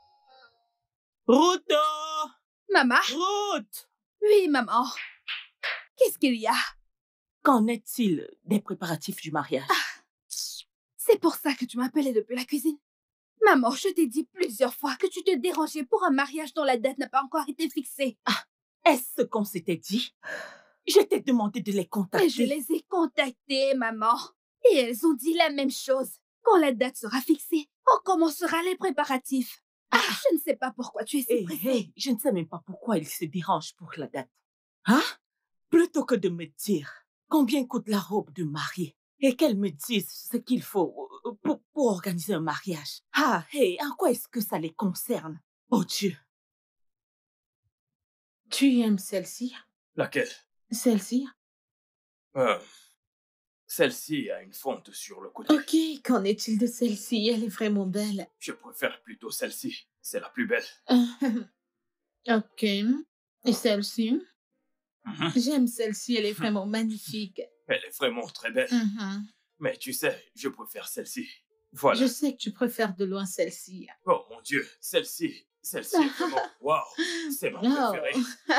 Ruto! Maman? Ruth! Oui, maman. Qu'est-ce qu'il y a? Qu'en est-il des préparatifs du mariage? C'est pour ça que tu m'appelais depuis la cuisine. Maman, je t'ai dit plusieurs fois que tu te dérangeais pour un mariage dont la date n'a pas encore été fixée. Est-ce ce qu'on s'était dit? Je t'ai demandé de les contacter. Et je les ai contactées, maman. Et elles ont dit la même chose. Quand la date sera fixée, on commencera les préparatifs. Je ne sais pas pourquoi tu es si pressée. Je ne sais même pas pourquoi ils se dérangent pour la date. Hein? Plutôt que de me dire combien coûte la robe de mariée et qu'elles me disent ce qu'il faut pour organiser un mariage. En quoi est-ce que ça les concerne? Oh Dieu! Tu aimes celle-ci? Laquelle? Celle-ci. Celle-ci a une fente sur le côté. Ok, qu'en est-il de celle-ci? Elle est vraiment belle. Je préfère plutôt celle-ci. C'est la plus belle. Ok. Et celle-ci? Mhm. J'aime celle-ci, elle est vraiment magnifique. Elle est vraiment très belle. Mhm. Mais tu sais, je préfère celle-ci. Voilà. Je sais que tu préfères de loin celle-ci. Oh mon Dieu, celle-ci est vraiment... Waouh, c'est ma préférée.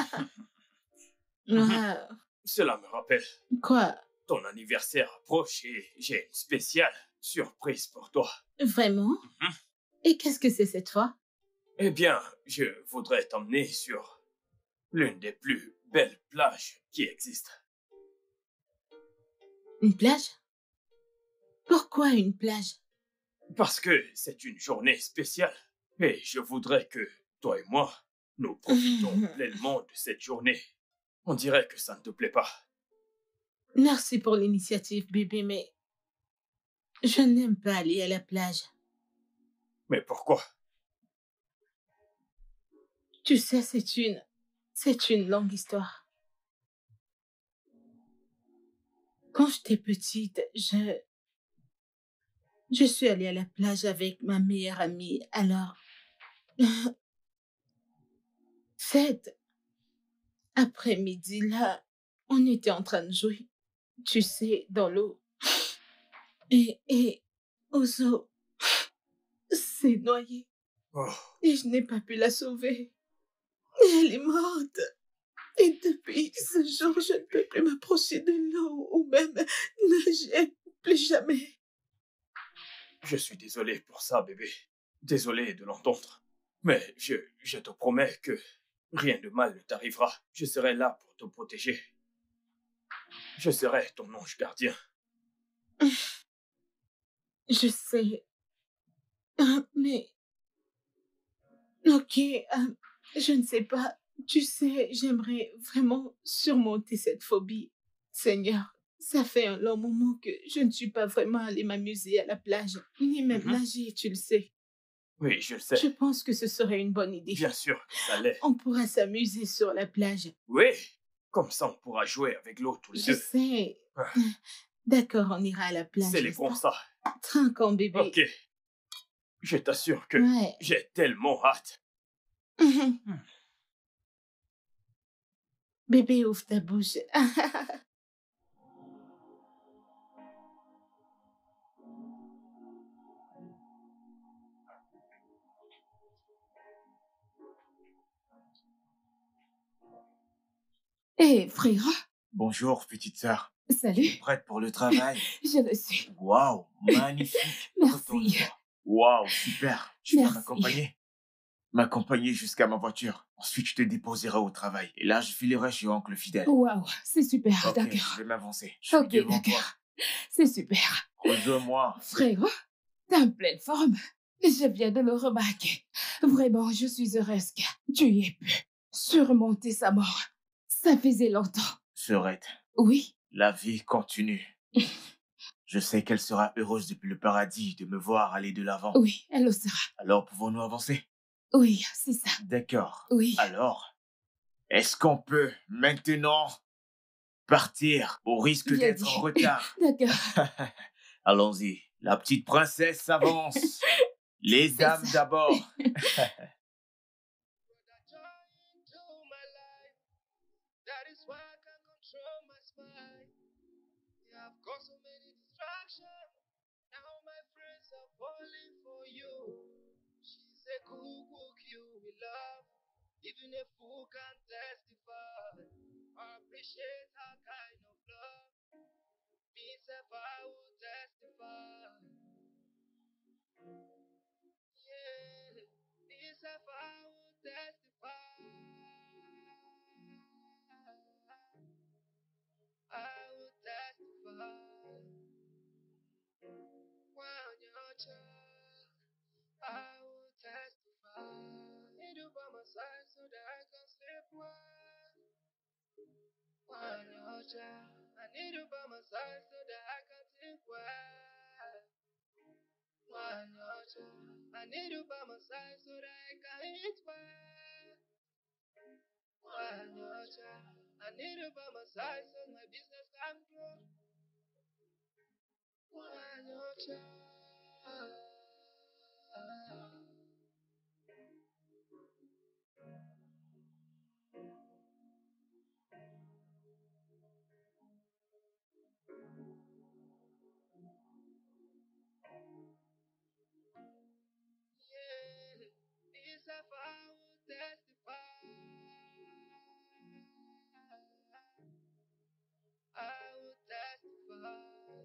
Wow. Cela me rappelle. Quoi? Ton anniversaire approche et j'ai une spéciale surprise pour toi. Vraiment? Et qu'est-ce que c'est cette fois? Eh bien, je voudrais t'emmener sur l'une des plus belles plages qui existent. Une plage? Pourquoi une plage? Parce que c'est une journée spéciale. Et je voudrais que toi et moi, nous profitons pleinement de cette journée. On dirait que ça ne te plaît pas. Merci pour l'initiative, bébé, mais je n'aime pas aller à la plage. Mais pourquoi? Tu sais, c'est une longue histoire. Quand j'étais petite, je suis allée à la plage avec ma meilleure amie. Alors, cet après-midi-là, on était en train de jouer, tu sais, dans l'eau. Et Ozo s'est noyée. Oh. Et je n'ai pas pu la sauver. Elle est morte. Et depuis ce jour, je ne peux plus m'approcher de l'eau ou même nager. Plus jamais. Je suis désolé pour ça, bébé. Désolé de l'entendre. Mais je te promets que rien de mal ne t'arrivera. Je serai là pour te protéger. Je serai ton ange gardien. Je sais. Mais... Ok, je ne sais pas. Tu sais, j'aimerais vraiment surmonter cette phobie. Seigneur, ça fait un long moment que je ne suis pas vraiment allée m'amuser à la plage, ni même nager, tu le sais. Oui, je le sais. Je pense que ce serait une bonne idée. Bien sûr que ça l'est. On pourra s'amuser sur la plage. Oui, comme ça on pourra jouer avec l'eau tous les deux. Je sais. D'accord, on ira à la plage. C'est les pour ça. Trinquons, bébé. Ok. Je t'assure que j'ai tellement hâte. Bébé, ouvre ta bouche. Hé, frère. Bonjour, petite sœur. Salut. Prête pour le travail? Je le suis. Waouh, magnifique. Merci. Waouh, super. Tu vas Merci. m'accompagner? M'accompagner jusqu'à ma voiture. Ensuite, je te déposerai au travail. Et là, je filerai chez oncle fidèle. Waouh, c'est super, Ok, d'accord. je vais m'avancer. Je suis Ok, devant toi. d'accord. C'est super. Rejoins-moi. Frère, t'es en pleine forme. Je viens de le remarquer. Vraiment, je suis heureuse que tu y aies pu surmonter sa mort. Ça faisait longtemps. Sœurette, Oui. la vie continue. Je sais qu'elle sera heureuse depuis le paradis de me voir aller de l'avant. Oui, elle le sera. Alors, pouvons-nous avancer? Oui, c'est ça. D'accord. Oui. Alors, est-ce qu'on peut maintenant partir au risque Bien d'être dit. en retard? D'accord. Allons-y. La petite princesse avance. Les dames ça. d'abord. That is why I can't control my smile. Yeah, I've got so many distractions. Now my friends are falling for you. She's a cool cook you will love. Even a fool can testify. I appreciate her kind of love. Me if I will testify. Yeah, me if I will testify. I will testify. When you're child, I will testify. Need you by my side so that I can sleep well. When you're child, I need you by my side so that I can think well. When you're child, I need you by my side so that I can eat well. When you're child, I need you by my side so my business can grow. When your child. This I will testify. I will testify.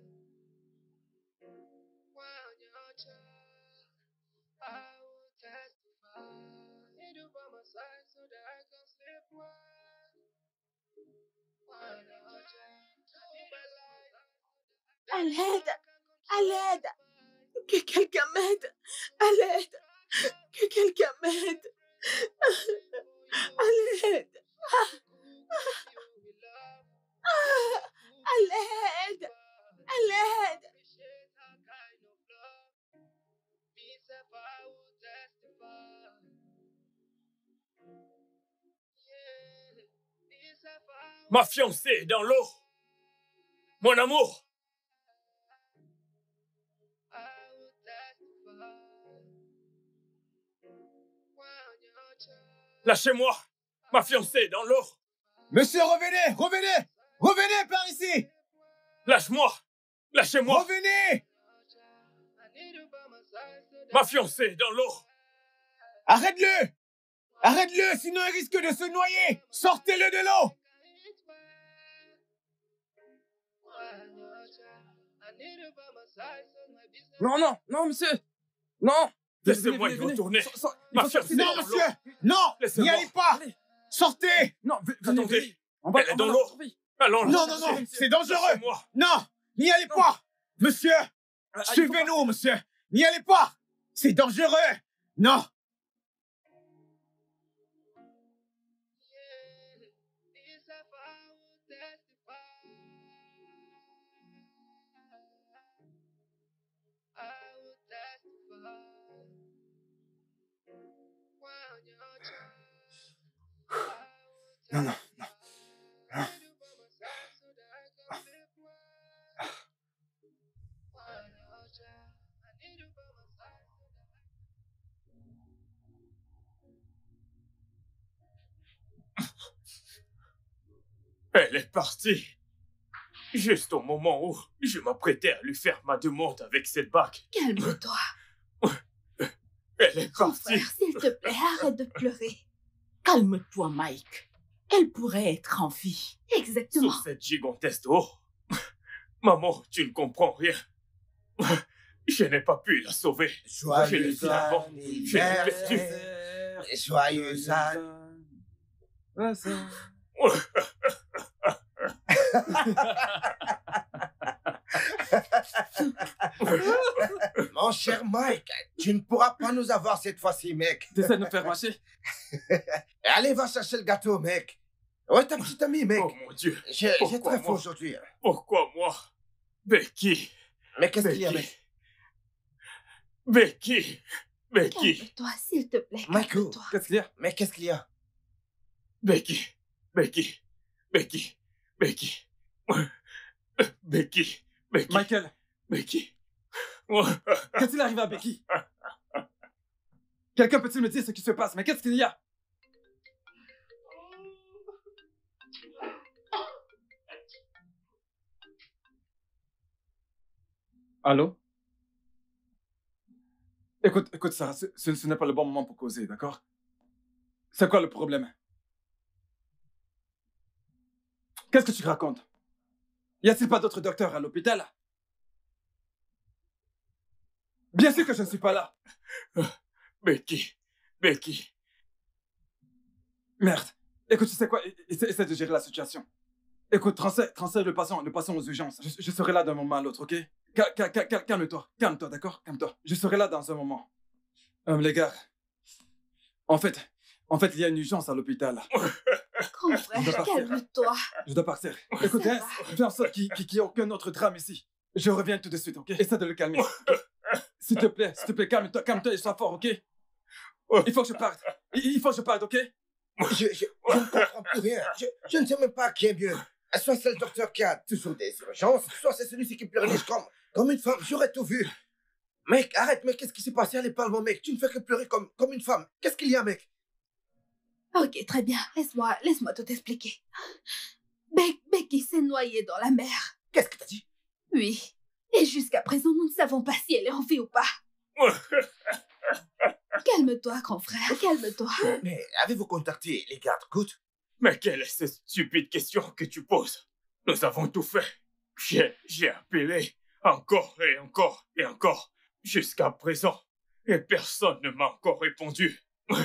When your child, I will testify. Need you by my side so that I can sleep well. When your child, in my life, À l'aide! À l'aide! Que quelqu'un m'aide! À l'aide! Que quelqu'un m'aide! À l'aide! À l'aide! À l'aide! Ma fiancée est dans l'eau. Mon amour. Lâchez-moi. Ma fiancée est dans l'eau. Monsieur, revenez! Revenez! Revenez par ici! Lâche-moi. Lâchez-moi. Revenez! Ma fiancée est dans l'eau. Arrête-le! Arrête-le, sinon il risque de se noyer! Sortez-le de l'eau! Non, non, non, monsieur. Non. Laissez-moi y retourner. Ma fiancée Non, monsieur! Non! N'y allez pas! Allez. Sortez! Non, Attendez. Elle est dans la l'eau. retrouver. Allons, Non, non, non, c'est dangereux! Lâchez-moi. Non! N'y allez pas! Monsieur! Suivez-nous, monsieur! N'y allez pas! C'est dangereux! Non! Non, non, non. Elle est partie. Juste au moment où je m'apprêtais à lui faire ma demande avec cette bague. Calme-toi. Elle est Mon partie. frère, s'il te plaît, arrête de pleurer. Calme-toi, Mike. Elle pourrait être en vie. Exactement. Sous cette gigantesque eau. Maman, tu ne comprends rien. Je n'ai pas pu la sauver. Je l'ai dit avant. Je l'ai perdu. Joyeux Mon cher Mike, tu ne pourras pas nous avoir cette fois-ci, mec. T'essaies de nous faire marcher? Allez, va chercher le gâteau, mec. Ouais, ta petite amie, mec. Oh mon Dieu. J'ai Pourquoi très faim moi? aujourd'hui. Pourquoi moi? Becky. Mais qu'est-ce qu'il y a, Becky. mec? Becky. Becky. Calme-toi, s'il te plaît. Michael. Calme-toi. Qu'est-ce qu'il y a? Mais qu'est-ce qu'il y a? Becky. Becky. Becky. Becky. Becky. Becky. Michael, Becky. qu'est-il arrivé à Becky? Quelqu'un peut-il me dire ce qui se passe? Mais qu'est-ce qu'il y a? Allô? Écoute, Sarah, ce n'est pas le bon moment pour causer, d'accord? C'est quoi le problème? Qu'est-ce que tu racontes? Y a-t-il pas d'autres docteurs à l'hôpital? Bien sûr que je ne suis pas là. Becky. Becky. Merde. Écoute, tu sais quoi? Essaie de gérer la situation. Écoute, transfère le patient aux urgences. Je serai là d'un moment à l'autre, ok? Calme-toi, d'accord? Calme-toi. Je serai là dans un moment. Les gars, en fait, il y a une urgence à l'hôpital. Grand frère, calme-toi. Je dois partir. Écoute, hein, fais en sorte qu'il n'y ait aucun autre drame ici. Je reviens tout de suite, ok? Essaie de le calmer. S'il te plaît, calme-toi et sois fort, ok? Il faut que je parte. Il faut que je parte, ok? Je ne comprends plus rien. Je ne sais même pas qui est mieux. Soit c'est le docteur qui a toujours des urgences, soit c'est celui qui pleure comme une femme. J'aurais tout vu. Mec, arrête, mec, qu'est-ce qui s'est passé? Allez, parle-moi, mec. Tu ne fais que pleurer comme une femme. Qu'est-ce qu'il y a, mec? Ok, très bien. Laisse-moi tout expliquer. Becky s'est noyée dans la mer. Qu'est-ce que t'as dit? Oui. Et jusqu'à présent, nous ne savons pas si elle est en vie ou pas. Calme-toi, grand frère, calme-toi. Mais avez-vous contacté les gardes-côtes? Mais quelle est cette stupide question que tu poses? Nous avons tout fait. J'ai appelé encore et encore et encore jusqu'à présent. Et personne ne m'a encore répondu.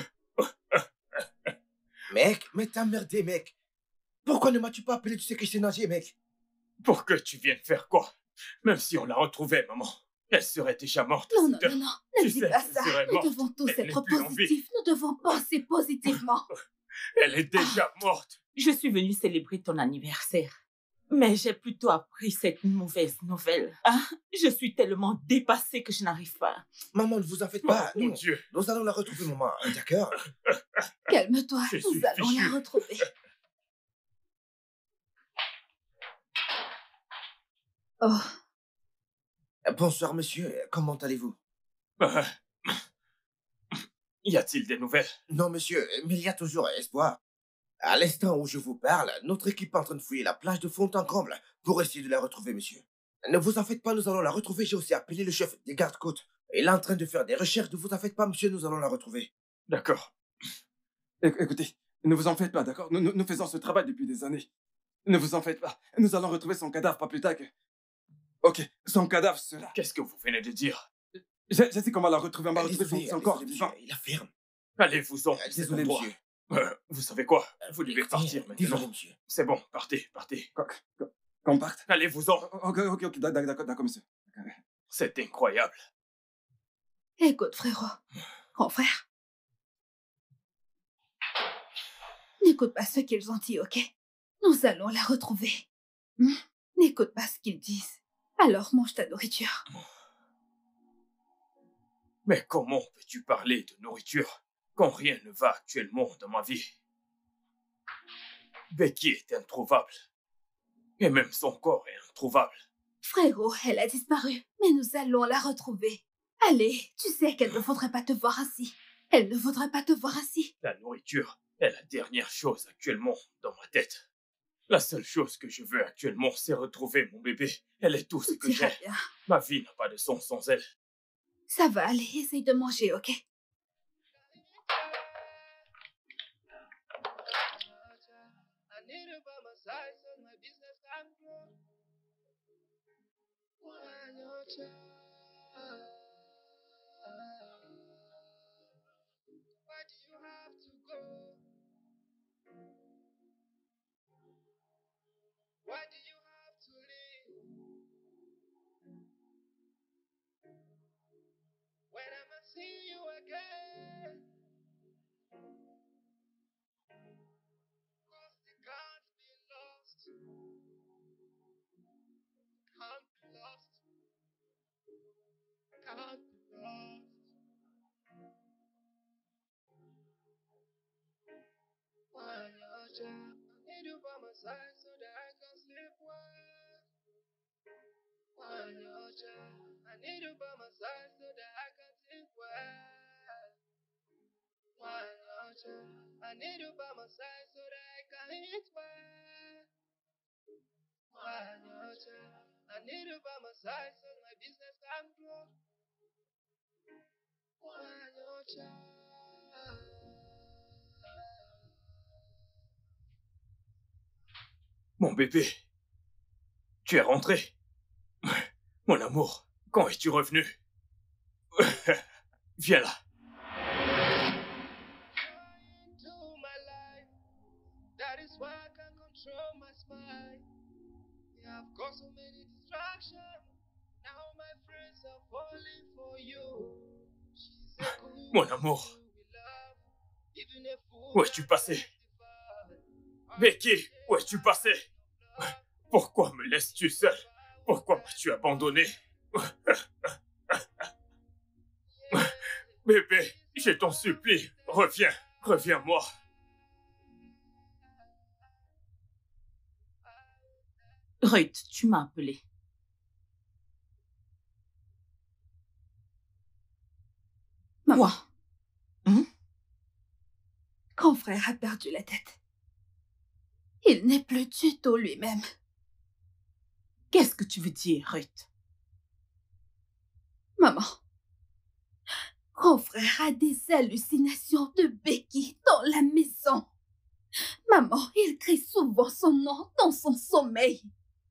Mec, mais t'as merdé, mec. Pourquoi ne m'as-tu pas appelé? Tu sais que je sais nager, mec. Pour que tu viennes faire quoi? Même si on la retrouvait, maman, elle serait déjà morte. Non, ne dis pas ça. Nous devons tous être positifs. Nous devons penser positivement. Elle est déjà morte. Je suis venue célébrer ton anniversaire. Mais j'ai plutôt appris cette mauvaise nouvelle. Ah, je suis tellement dépassée que je n'arrive pas. Maman, ne vous en faites pas. Oh, mon Dieu. Nous allons la retrouver, maman. D'accord? Calme-toi, nous allons la retrouver. Oh. Bonsoir, monsieur. Comment allez-vous? Y a-t-il des nouvelles? Non, monsieur, mais il y a toujours espoir. À l'instant où je vous parle, notre équipe est en train de fouiller la plage de Fond-en-Comble pour essayer de la retrouver, monsieur. Ne vous en faites pas, nous allons la retrouver. J'ai aussi appelé le chef des gardes-côtes. Il est en train de faire des recherches. Ne vous en faites pas, monsieur, nous allons la retrouver. D'accord. Écoutez, ne vous en faites pas, d'accord? Nous faisons ce travail depuis des années. Ne vous en faites pas. Nous allons retrouver son cadavre pas plus tard que... Ok, son cadavre sera... Qu'est-ce que vous venez de dire? Je sais qu'on va la retrouver, on va retrouver son corps. Monsieur, il affirme. Allez-vous-en. Désolé, monsieur. Vous savez quoi? Vous devez partir maintenant. Désolé, monsieur. C'est bon, partez. Qu'on parte? Allez-vous-en. Ok, d'accord, monsieur. C'est incroyable. Écoute, frérot, grand frère. N'écoute pas ce qu'ils ont dit, ok? Nous allons la retrouver. N'écoute pas ce qu'ils disent. Alors mange ta nourriture. Mais comment peux-tu parler de nourriture quand rien ne va actuellement dans ma vie? Becky est introuvable. Et même son corps est introuvable. Frérot, elle a disparu, mais nous allons la retrouver. Allez, tu sais qu'elle ne faudrait pas te voir ainsi. Elle ne voudrait pas te voir ainsi. La nourriture est la dernière chose actuellement dans ma tête. La seule chose que je veux actuellement, c'est retrouver mon bébé. Elle est tout ce que j'ai. Ma vie n'a pas de sens sans elle. Ça va aller, essaye de manger, ok? Why do you have to leave? When am I see you again? Cause they can't be lost. Can't be lost. Can't be lost. Why not you? I need you by my side so that I can sleep well. Why not you? I need you by my side so that I can think well. Why not you? I need you by my side so that I can eat well. Why not you? I need you by my side so my business can grow. Why not you? Mon bébé, tu es rentré. Mon amour, quand es-tu revenu? Viens là. That is why I can control my spine. I've got so many distractions. Now my friends are falling for you. Mon amour, où es-tu passé? Becky, où es-tu passé? Pourquoi me laisses-tu seul? Pourquoi m'as-tu abandonné? Bébé, je t'en supplie, reviens, reviens-moi. Ruth, tu m'as appelé. Maman. Quoi? Grand frère a perdu la tête. Il n'est plus du tout lui-même. Qu'est-ce que tu veux dire, Ruth? Maman. Grand frère a des hallucinations de Becky dans la maison. Maman, il crie souvent son nom dans son sommeil.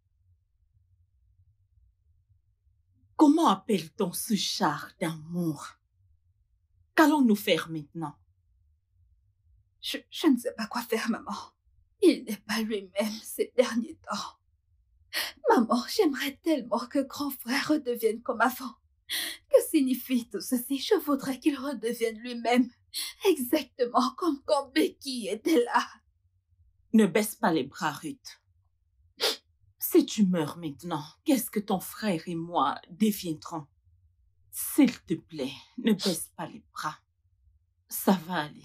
Comment appelle-t-on ce char d'amour? Qu'allons-nous faire maintenant? Je ne sais pas quoi faire, maman. Il n'est pas lui-même ces derniers temps. Maman, j'aimerais tellement que grand frère redevienne comme avant. Que signifie tout ceci? Je voudrais qu'il redevienne lui-même, exactement comme quand Becky était là. Ne baisse pas les bras, Ruth. Si tu meurs maintenant, qu'est-ce que ton frère et moi deviendrons? S'il te plaît, ne baisse pas les bras. Ça va aller.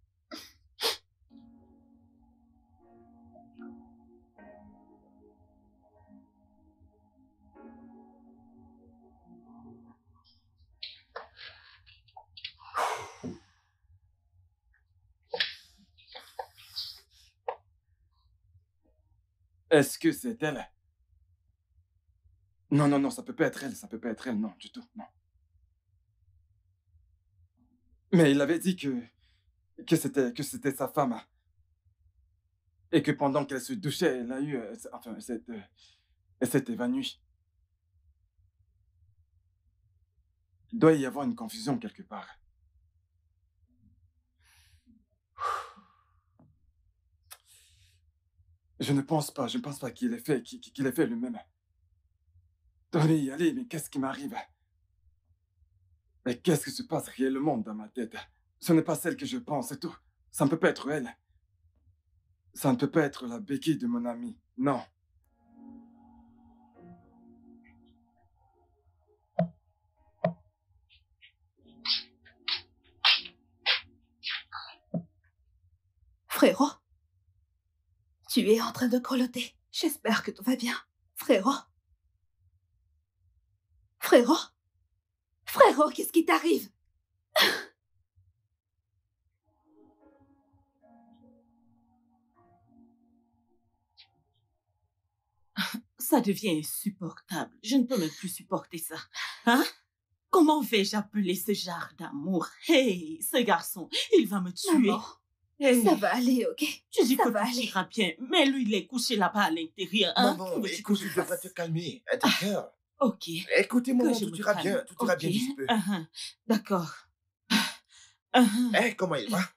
Est-ce que c'est elle? Non, non, non, ça peut pas être elle, ça peut pas être elle, non, du tout, non. Mais il avait dit que c'était sa femme. Et que pendant qu'elle se douchait, elle a eu... elle s'est évanouie. Il doit y avoir une confusion quelque part. Je ne pense pas qu'il ait fait lui-même. Allez, mais qu'est-ce qui m'arrive? Mais qu'est-ce qui se passe réellement dans ma tête? Ce n'est pas celle que je pense, c'est tout. Ça ne peut pas être elle. Ça ne peut pas être la Becky de mon ami. Non. Frérot, tu es en train de grelotter. J'espère que tout va bien. Frérot. Frérot. Frérot, qu'est-ce qui t'arrive? Ça devient insupportable. Je ne peux même plus supporter ça. Hein? Comment vais-je appeler ce genre d'amour? Hey, ce garçon, il va me tuer. Maman, hey. Ça va aller, ok? Tu dis ça que va tout aller. ira bien, mais lui, il est couché là-bas à l'intérieur. Hein? Maman, écoute, tu devrais te calmer. D'accord. Ok. Écoutez, maman, tout ira bien. Tout ira bien d'ici peu. D'accord. Comment il va?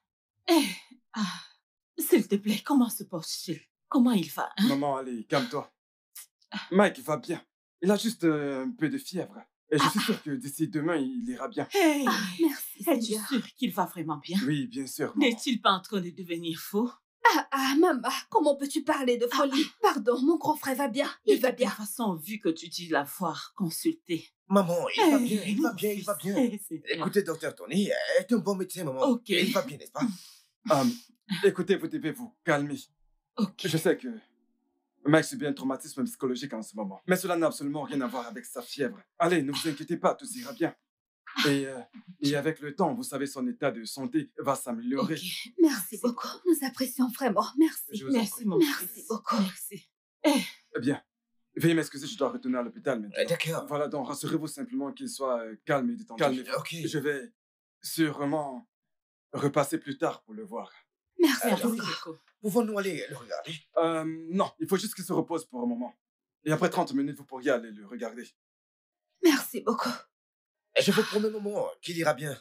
S'il te plaît, comment se porte-t-il? Comment il va? Hein? Maman, allez, calme-toi. Mike va bien. Il a juste un peu de fièvre. Et je suis sûr que d'ici demain, il ira bien. Hey, merci, es-tu Seigneur. sûr qu'il va vraiment bien? Oui, bien sûr. Maman. N'est-il pas en train de devenir fou? Maman, comment peux-tu parler de folie? Pardon, mon grand frère va bien. Il va bien. De toute façon, vu que tu dis l'avoir consulté. Maman, il va bien, il va bien, il va bien. Écoutez, docteur Tony est un bon médecin, maman. Ok. Il va bien, n'est-ce pas? Écoutez, vous devez vous calmer. Ok. Je sais que Mike subit un traumatisme psychologique en ce moment. Mais cela n'a absolument rien à voir avec sa fièvre. Allez, ne vous inquiétez pas, tout ira bien. Et avec le temps, vous savez, son état de santé va s'améliorer. Okay. Merci beaucoup. Nous apprécions vraiment. Merci. Merci, mon Merci beaucoup. Merci. Eh bien, veuillez m'excuser, je dois retourner à l'hôpital maintenant. D'accord. Voilà, donc rassurez-vous simplement qu'il soit calme et détendu. Calme, ok. Je vais sûrement repasser plus tard pour le voir. Merci beaucoup. Pouvons-nous aller le regarder? Non, il faut juste qu'il se repose pour un moment. Et après 30 minutes, vous pourriez aller le regarder. Merci beaucoup. Je vous promets, maman, qu'il ira bien.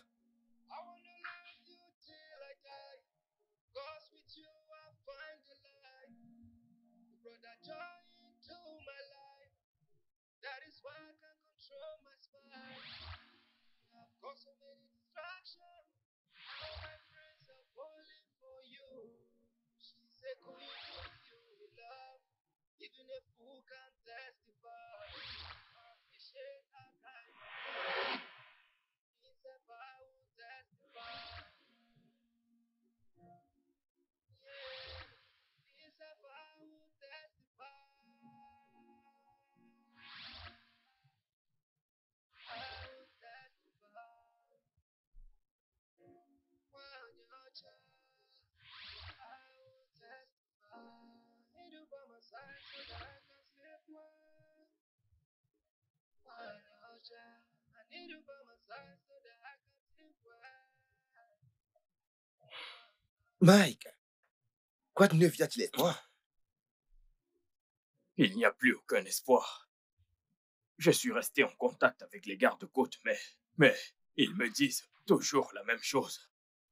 Even a fool can testify. It's a vow will testify. Yeah, it's a vow will testify. Mike, quoi de neuf y a-t-il espoir? Il n'y a plus aucun espoir. Je suis resté en contact avec les gardes-côtes, mais ils me disent toujours la même chose.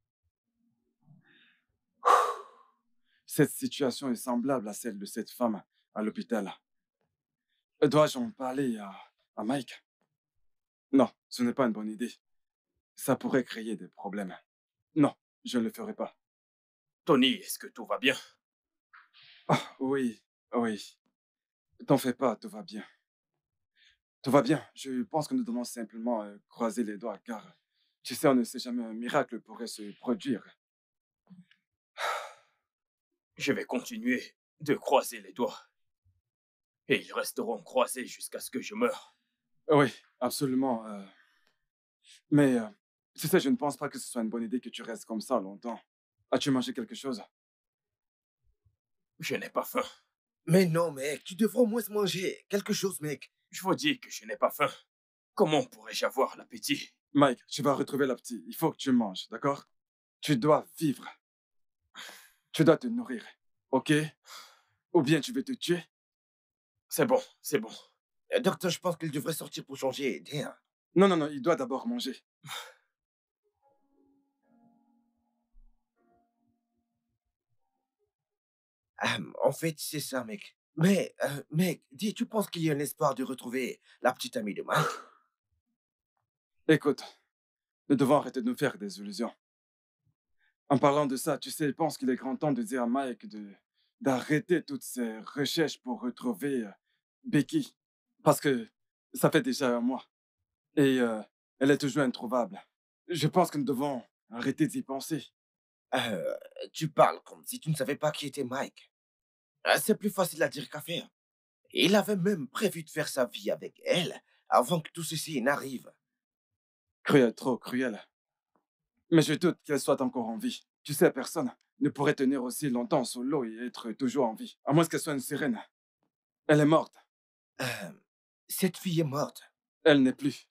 Cette situation est semblable à celle de cette femme à l'hôpital. Dois-je en parler à Mike? Non, ce n'est pas une bonne idée. Ça pourrait créer des problèmes. Non, je ne le ferai pas. Tony, est-ce que tout va bien? Ah, oui. T'en fais pas, tout va bien. Tout va bien. Je pense que nous devons simplement croiser les doigts, car, tu sais, on ne sait jamais, un miracle pourrait se produire. Je vais continuer de croiser les doigts. Et ils resteront croisés jusqu'à ce que je meure. Oui, absolument. Mais, tu sais, je ne pense pas que ce soit une bonne idée que tu restes comme ça longtemps. As-tu mangé quelque chose? Je n'ai pas faim. Mais non, mec, tu devrais au moins manger quelque chose, mec. Je vous dis que je n'ai pas faim. Comment pourrais-je avoir l'appétit? Mike, tu vas retrouver la petite. Il faut que tu manges, d'accord? Tu dois vivre. Tu dois te nourrir, ok? Ou bien tu veux te tuer? C'est bon, c'est bon. Docteur, je pense qu'il devrait sortir pour changer d'air. Non, il doit d'abord manger. En fait, c'est ça, mec. Mais, mec, dis, tu penses qu'il y a un espoir de retrouver la petite amie de Mike? Écoute, nous devons arrêter de nous faire des illusions. En parlant de ça, tu sais, je pense qu'il est grand temps de dire à Mike d'arrêter toutes ces recherches pour retrouver Becky. Parce que ça fait déjà un mois. Et elle est toujours introuvable. Je pense que nous devons arrêter d'y penser. Tu parles comme si tu ne savais pas qui était Mike. C'est plus facile à dire qu'à faire. Il avait même prévu de faire sa vie avec elle avant que tout ceci n'arrive. Cruel, trop cruel. Mais je doute qu'elle soit encore en vie. Tu sais, personne ne pourrait tenir aussi longtemps sous l'eau et être toujours en vie. À moins qu'elle soit une sirène. Elle est morte. Cette fille est morte. Elle n'est plus.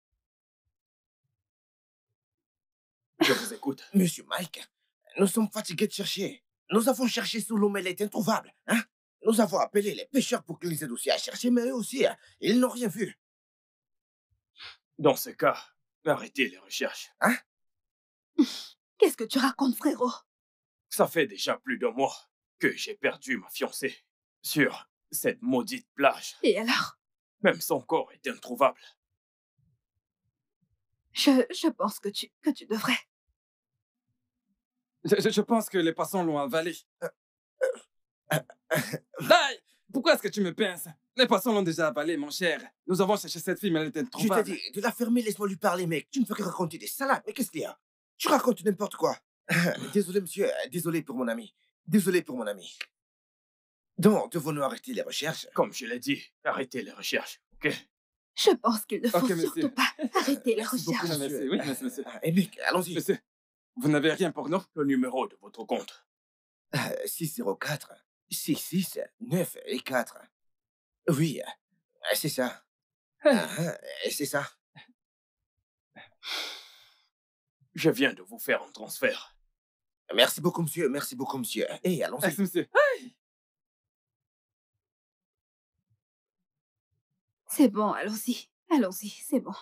Je vous écoute. Monsieur Mike, nous sommes fatigués de chercher. Nous avons cherché sous l'eau, mais elle est introuvable. Hein? Nous avons appelé les pêcheurs pour qu'ils nous aident aussi à chercher, mais eux aussi, ils n'ont rien vu. Dans ce cas, arrêtez les recherches. Hein? Qu'est-ce que tu racontes, frérot? Ça fait déjà plus d'un mois que j'ai perdu ma fiancée sur cette maudite plage. Et alors? Même son corps est introuvable. Je pense que tu devrais. Je pense que les passants l'ont avalé. Hey, pourquoi est-ce que tu me pinces? Les passants l'ont déjà avalé, mon cher. Nous avons cherché cette fille, mais elle était introuvable. Je t'ai dit de la fermer, laisse-moi lui parler, mec. Tu ne fais que raconter des salades, mais qu'est-ce qu'il y a? Tu racontes n'importe quoi. Désolé, monsieur. Désolé pour mon ami. Désolé pour mon ami. Donc, devons-nous arrêter les recherches? Comme je l'ai dit, arrêtez les recherches, ok? Je pense qu'il ne faut Ok, surtout monsieur. pas arrêter les Merci beaucoup, recherches. monsieur. Oui, merci, monsieur. Et mec, allons-y. Monsieur, vous n'avez rien pour nous? Le numéro de votre compte. 604 66 9 et 4. Oui, c'est ça. C'est ça. Je viens de vous faire un transfert. Merci beaucoup, monsieur. Merci beaucoup, monsieur. Et allons-y. Merci, monsieur. C'est bon, allons-y. Allons-y, c'est bon.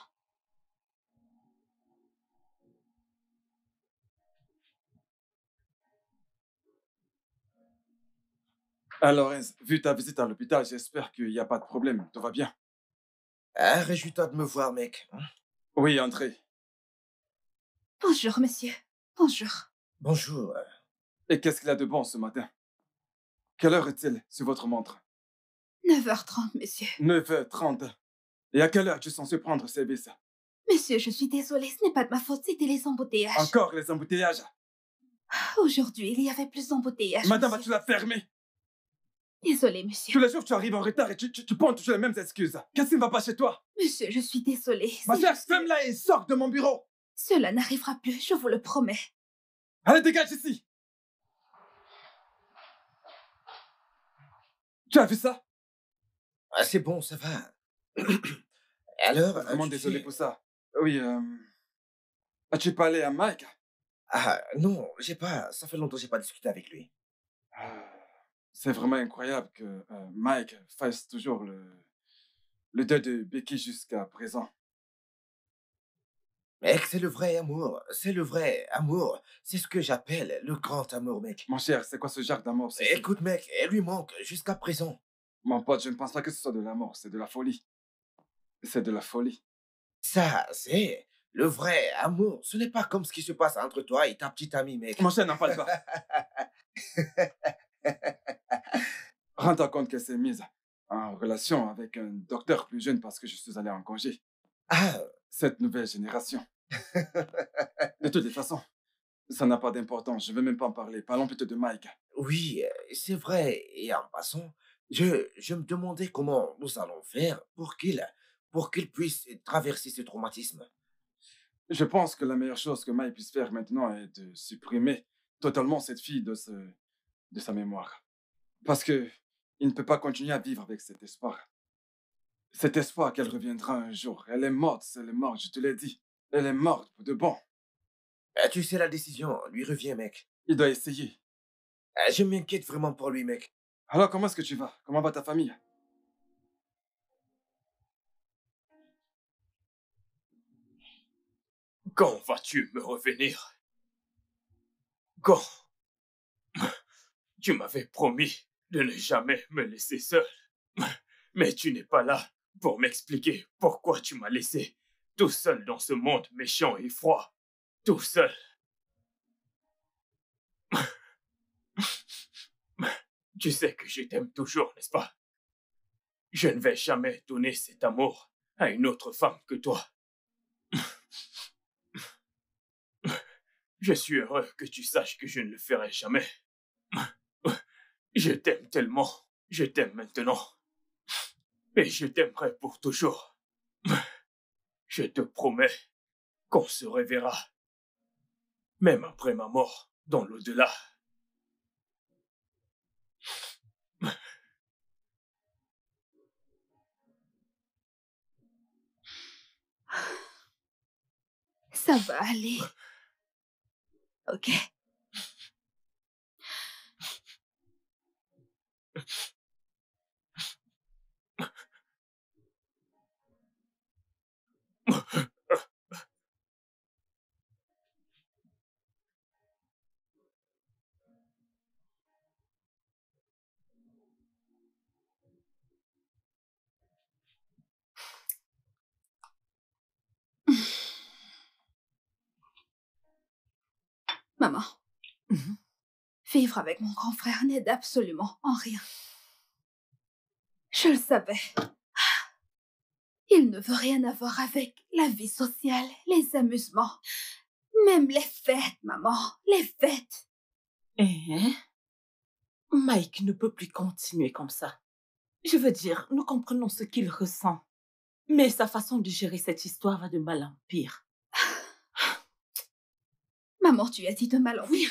Alors, vu ta visite à l'hôpital, j'espère qu'il n'y a pas de problème. Tout va bien. Réjouis-toi de me voir, mec. Oui, entrez. Bonjour, monsieur. Bonjour. Bonjour. Et qu'est-ce qu'il a de bon ce matin? Quelle heure est-il sur votre montre? 9h30, monsieur. 9h30. Et à quelle heure tu es censé prendre service? Monsieur, je suis désolée, ce n'est pas de ma faute, c'était les embouteillages. Encore les embouteillages? Aujourd'hui, il y avait plus d'embouteillages. Madame, monsieur. tu l'as fermé. Désolée, monsieur. Tous les jours, tu arrives en retard et tu prends toujours les mêmes excuses. Qu'est-ce qui ne va pas chez toi? Monsieur, je suis désolée. Ma c'est chère, juste- ferme-la et sors de mon bureau. Cela n'arrivera plus, je vous le promets. Allez, dégage ici. Tu as vu ça? Ah, c'est bon, ça va. Alors, Vraiment désolé pour ça. Oui, as-tu parlé à Mike? Ah, non, j'ai pas. Ça fait longtemps que j'ai pas discuté avec lui. C'est vraiment incroyable que Mike fasse toujours le deuil de Becky jusqu'à présent. Mec, c'est le vrai amour. C'est le vrai amour. C'est ce que j'appelle le grand amour, mec. Mon cher, c'est quoi ce genre d'amour? Écoute, mec, elle lui manque jusqu'à présent. Mon pote, je ne pense pas que ce soit de l'amour, c'est de la folie. C'est de la folie. Ça, c'est le vrai amour. Ce n'est pas comme ce qui se passe entre toi et ta petite amie, mec. Mon cher, n'en parle pas. Rends-toi compte qu'elle s'est mise en relation avec un docteur plus jeune parce que je suis allé en congé. Ah, cette nouvelle génération. De toutes les façons, ça n'a pas d'importance. Je ne vais même pas en parler. Parlons plutôt de Mike. Oui, c'est vrai. Et en passant, je me demandais comment nous allons faire pour qu'il puisse traverser ce traumatisme. Je pense que la meilleure chose que Mike puisse faire maintenant est de supprimer totalement cette fille de sa mémoire. Parce que il ne peut pas continuer à vivre avec cet espoir. Cet espoir qu'elle reviendra un jour. Elle est morte, je te l'ai dit. Elle est morte pour de bon. Tu sais, la décision lui revient, mec. Il doit essayer. Je m'inquiète vraiment pour lui, mec. Alors, comment est-ce que tu vas? Comment va ta famille? Quand vas-tu me revenir? Quand? Tu m'avais promis de ne jamais me laisser seul. Mais tu n'es pas là pour m'expliquer pourquoi tu m'as laissé tout seul dans ce monde méchant et froid. Tout seul. Tu sais que je t'aime toujours, n'est-ce pas? Je ne vais jamais donner cet amour à une autre femme que toi. Je suis heureux que tu saches que je ne le ferai jamais. Je t'aime tellement. Je t'aime maintenant. Et je t'aimerai pour toujours. Je te promets qu'on se reverra. Même après ma mort, dans l'au-delà. Ça va aller. Ok. Maman, vivre avec mon grand frère n'aide absolument en rien. Je le savais. Il ne veut rien avoir avec la vie sociale, les amusements, même les fêtes, maman, les fêtes. Mike ne peut plus continuer comme ça. Je veux dire, nous comprenons ce qu'il ressent. Mais sa façon de gérer cette histoire va de mal en pire. Maman, tu as dit de mal en pire.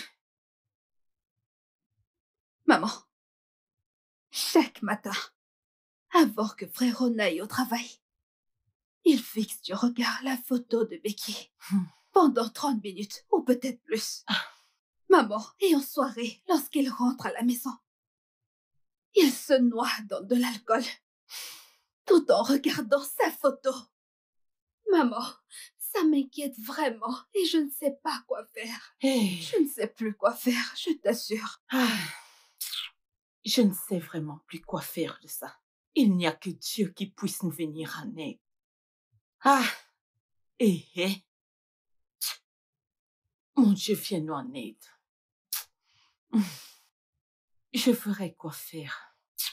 Maman, chaque matin, avant que frérot n'aille au travail, il fixe du regard la photo de Becky pendant 30 minutes, ou peut-être plus. Maman, et en soirée, lorsqu'il rentre à la maison, il se noie dans de l'alcool, tout en regardant sa photo. Maman, ça m'inquiète vraiment et je ne sais pas quoi faire. Je ne sais plus quoi faire, je t'assure. Je ne sais vraiment plus quoi faire de ça. Il n'y a que Dieu qui puisse nous venir en aide. Mon Dieu, viens-nous en aide. Je ferai quoi faire.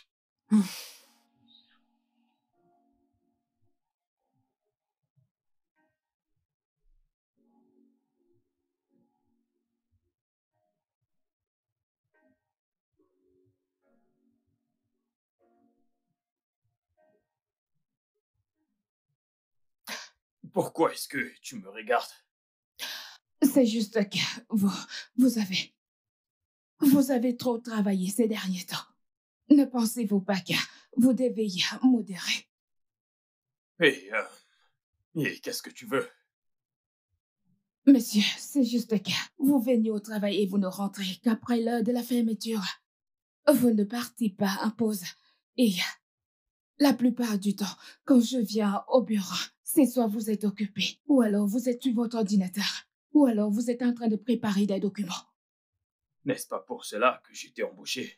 Pourquoi est-ce que tu me regardes? C'est juste que vous avez trop travaillé ces derniers temps. Ne pensez-vous pas que vous devez y modérer? Et qu'est-ce que tu veux? Monsieur, c'est juste que vous venez au travail et vous ne rentrez qu'après l'heure de la fermeture. Vous ne partez pas en pause. Et la plupart du temps, quand je viens au bureau, c'est soit vous êtes occupé, ou alors vous êtes sur votre ordinateur, ou alors vous êtes en train de préparer des documents. N'est-ce pas pour cela que j'étais embauché?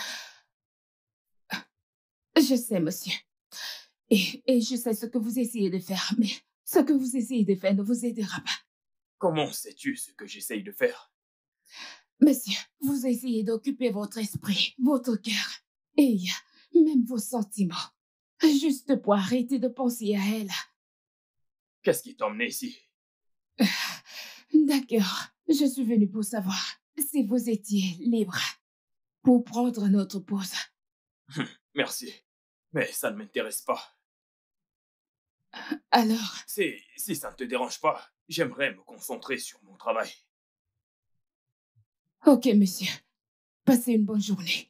Je sais, monsieur. Et je sais ce que vous essayez de faire, mais ce que vous essayez de faire ne vous aidera pas. Comment sais-tu ce que j'essaye de faire? Monsieur, vous essayez d'occuper votre esprit, votre cœur, et même vos sentiments, juste pour arrêter de penser à elle. Qu'est-ce qui t'a emmené ici? D'accord, je suis venue pour savoir si vous étiez libre pour prendre notre pause. Merci, mais ça ne m'intéresse pas. Alors? Si ça ne te dérange pas, j'aimerais me concentrer sur mon travail. Ok, monsieur. Passez une bonne journée.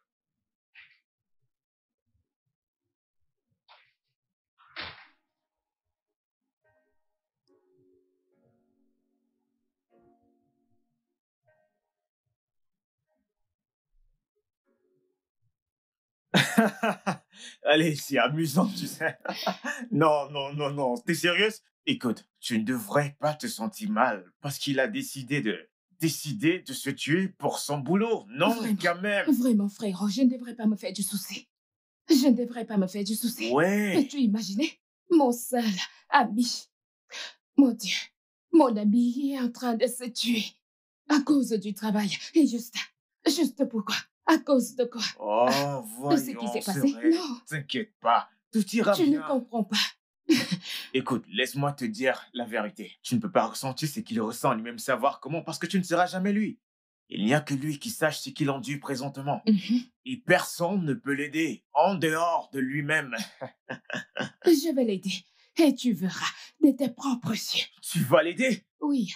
Allez, c'est amusant, tu sais. Non, non, non, non. T'es sérieuse? Écoute, tu ne devrais pas te sentir mal parce qu'il a décidé de se tuer pour son boulot. Non, Vraiment, quand même. Vraiment, frérot, je ne devrais pas me faire du souci. Je ne devrais pas me faire du souci. Ouais. Peux-tu imaginer? Mon seul ami. Mon Dieu, mon ami est en train de se tuer à cause du travail. Et juste pourquoi? À cause de quoi? Oh, voyons, De ce qui s'est passé? Non. T'inquiète pas, tout ira bien. Tu ne comprends pas. Écoute, laisse-moi te dire la vérité. Tu ne peux pas ressentir ce qu'il ressent, ni même savoir comment, parce que tu ne seras jamais lui. Il n'y a que lui qui sache ce qu'il endure présentement. Et personne ne peut l'aider en dehors de lui-même. Je vais l'aider. Et tu verras de tes propres yeux. Tu vas l'aider? Oui.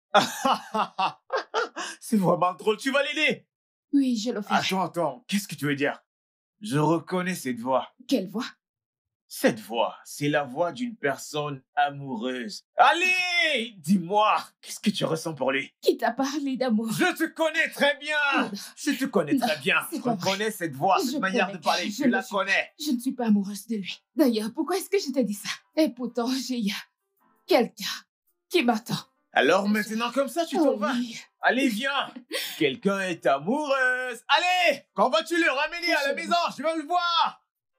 C'est vraiment drôle, tu vas l'aider? Oui, je le ferai. Attends, qu'est-ce que tu veux dire? Je reconnais cette voix. Quelle voix? Cette voix, c'est la voix d'une personne amoureuse. Allez, dis-moi, qu'est-ce que tu ressens pour lui? Qui t'a parlé d'amour? Je te connais très bien. Je te connais très bien. Je reconnais cette voix, cette manière de parler. Je la connais. Je ne suis pas amoureuse de lui. D'ailleurs, pourquoi est-ce que je t'ai dit ça? Et pourtant, j'ai quelqu'un qui m'attend. Alors maintenant, comme ça, tu t'en vas. Oui. Allez, viens. Quelqu'un est amoureuse. Allez, quand vas-tu le ramener à la maison? Je veux le voir.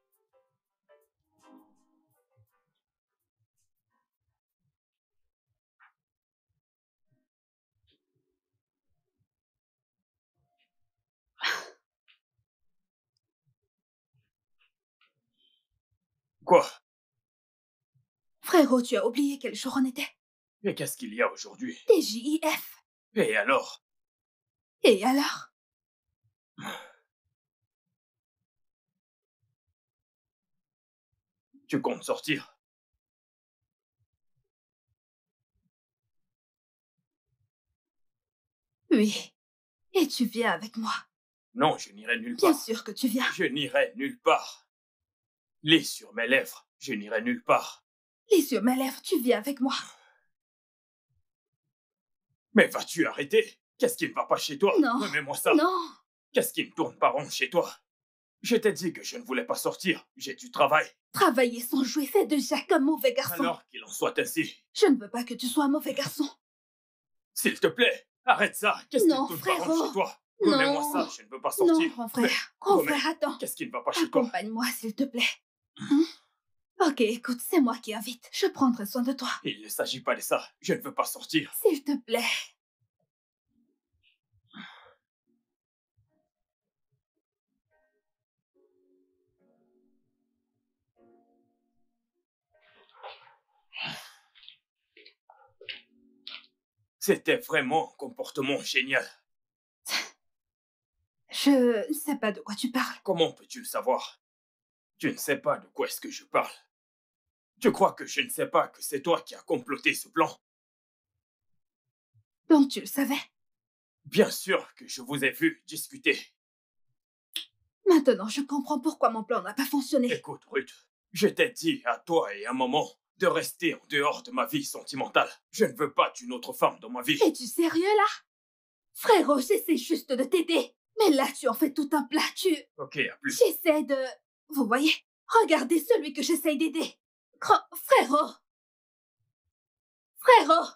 Quoi? Frérot, tu as oublié quel jour on était? Mais qu'est-ce qu'il y a aujourd'hui? TJIF. Et alors? Et alors? Tu comptes sortir? Oui. Et tu viens avec moi? Non, je n'irai nulle part. Bien sûr que tu viens. Je n'irai nulle part. Lis sur mes lèvres, je n'irai nulle part. Les sur mes lèvres, tu viens avec moi. Mais vas-tu arrêter? Qu'est-ce qui ne va pas chez toi? Non. Remets-moi ça. Non. Qu'est-ce qui ne tourne pas rond chez toi? Je t'ai dit que je ne voulais pas sortir. J'ai du travail. Travailler sans jouer, c'est déjà un mauvais garçon. Alors qu'il en soit ainsi. Je ne veux pas que tu sois un mauvais garçon. S'il te plaît, arrête ça. Qu'est-ce qui ne tourne pas rond chez toi? Remets-moi ça, je ne veux pas sortir. Non, grand frère. Grand frère, attends. Qu'est-ce qui ne va pas chez toi? Accompagne-moi, s'il te plaît. Ok, écoute, c'est moi qui invite. Je prendrai soin de toi. Il ne s'agit pas de ça. Je ne veux pas sortir. S'il te plaît. C'était vraiment un comportement génial. Je ne sais pas de quoi tu parles. Comment peux-tu le savoir? Tu ne sais pas de quoi est-ce que je parle. Tu crois que je ne sais pas que c'est toi qui as comploté ce plan? Donc tu le savais? Bien sûr que je vous ai vu discuter. Maintenant, je comprends pourquoi mon plan n'a pas fonctionné. Écoute, Ruth, je t'ai dit à toi et à maman de rester en dehors de ma vie sentimentale. Je ne veux pas d'une autre femme dans ma vie. Es-tu sérieux, là? Frérot, j'essaie juste de t'aider. Mais là, tu en fais tout un plat, Ok, à plus. J'essaie de... Vous voyez? Regardez celui que j'essaie d'aider. Frérot! Frérot!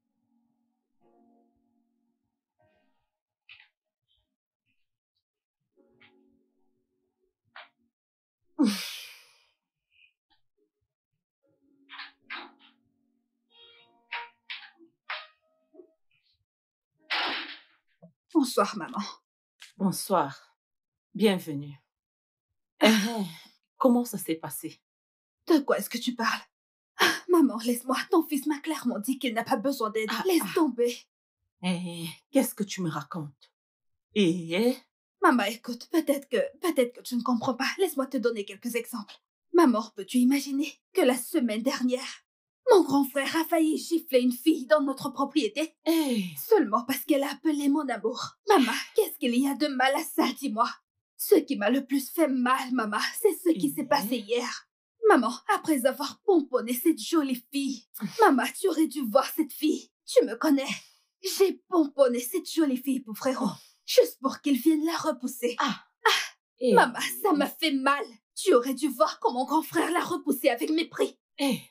Bonsoir, maman. Bonsoir. Bienvenue. Comment ça s'est passé? De quoi est-ce que tu parles? Maman, laisse-moi. Ton fils m'a clairement dit qu'il n'a pas besoin d'aide. Laisse tomber. Qu'est-ce que tu me racontes? Maman, écoute, peut-être que tu ne comprends pas. Laisse-moi te donner quelques exemples. Maman, peux-tu imaginer que la semaine dernière, mon grand frère a failli gifler une fille dans notre propriété? Seulement parce qu'elle a appelé mon amour. Maman, qu'est-ce qu'il y a de mal à ça, dis-moi? Ce qui m'a le plus fait mal, maman, c'est ce qui s'est passé hier. Maman, après avoir pomponné cette jolie fille, maman, tu aurais dû voir cette fille. Tu me connais. J'ai pomponné cette jolie fille pour frérot, juste pour qu'il vienne la repousser. Maman, ça m'a fait mal. Tu aurais dû voir comment mon grand frère l'a repoussée avec mépris.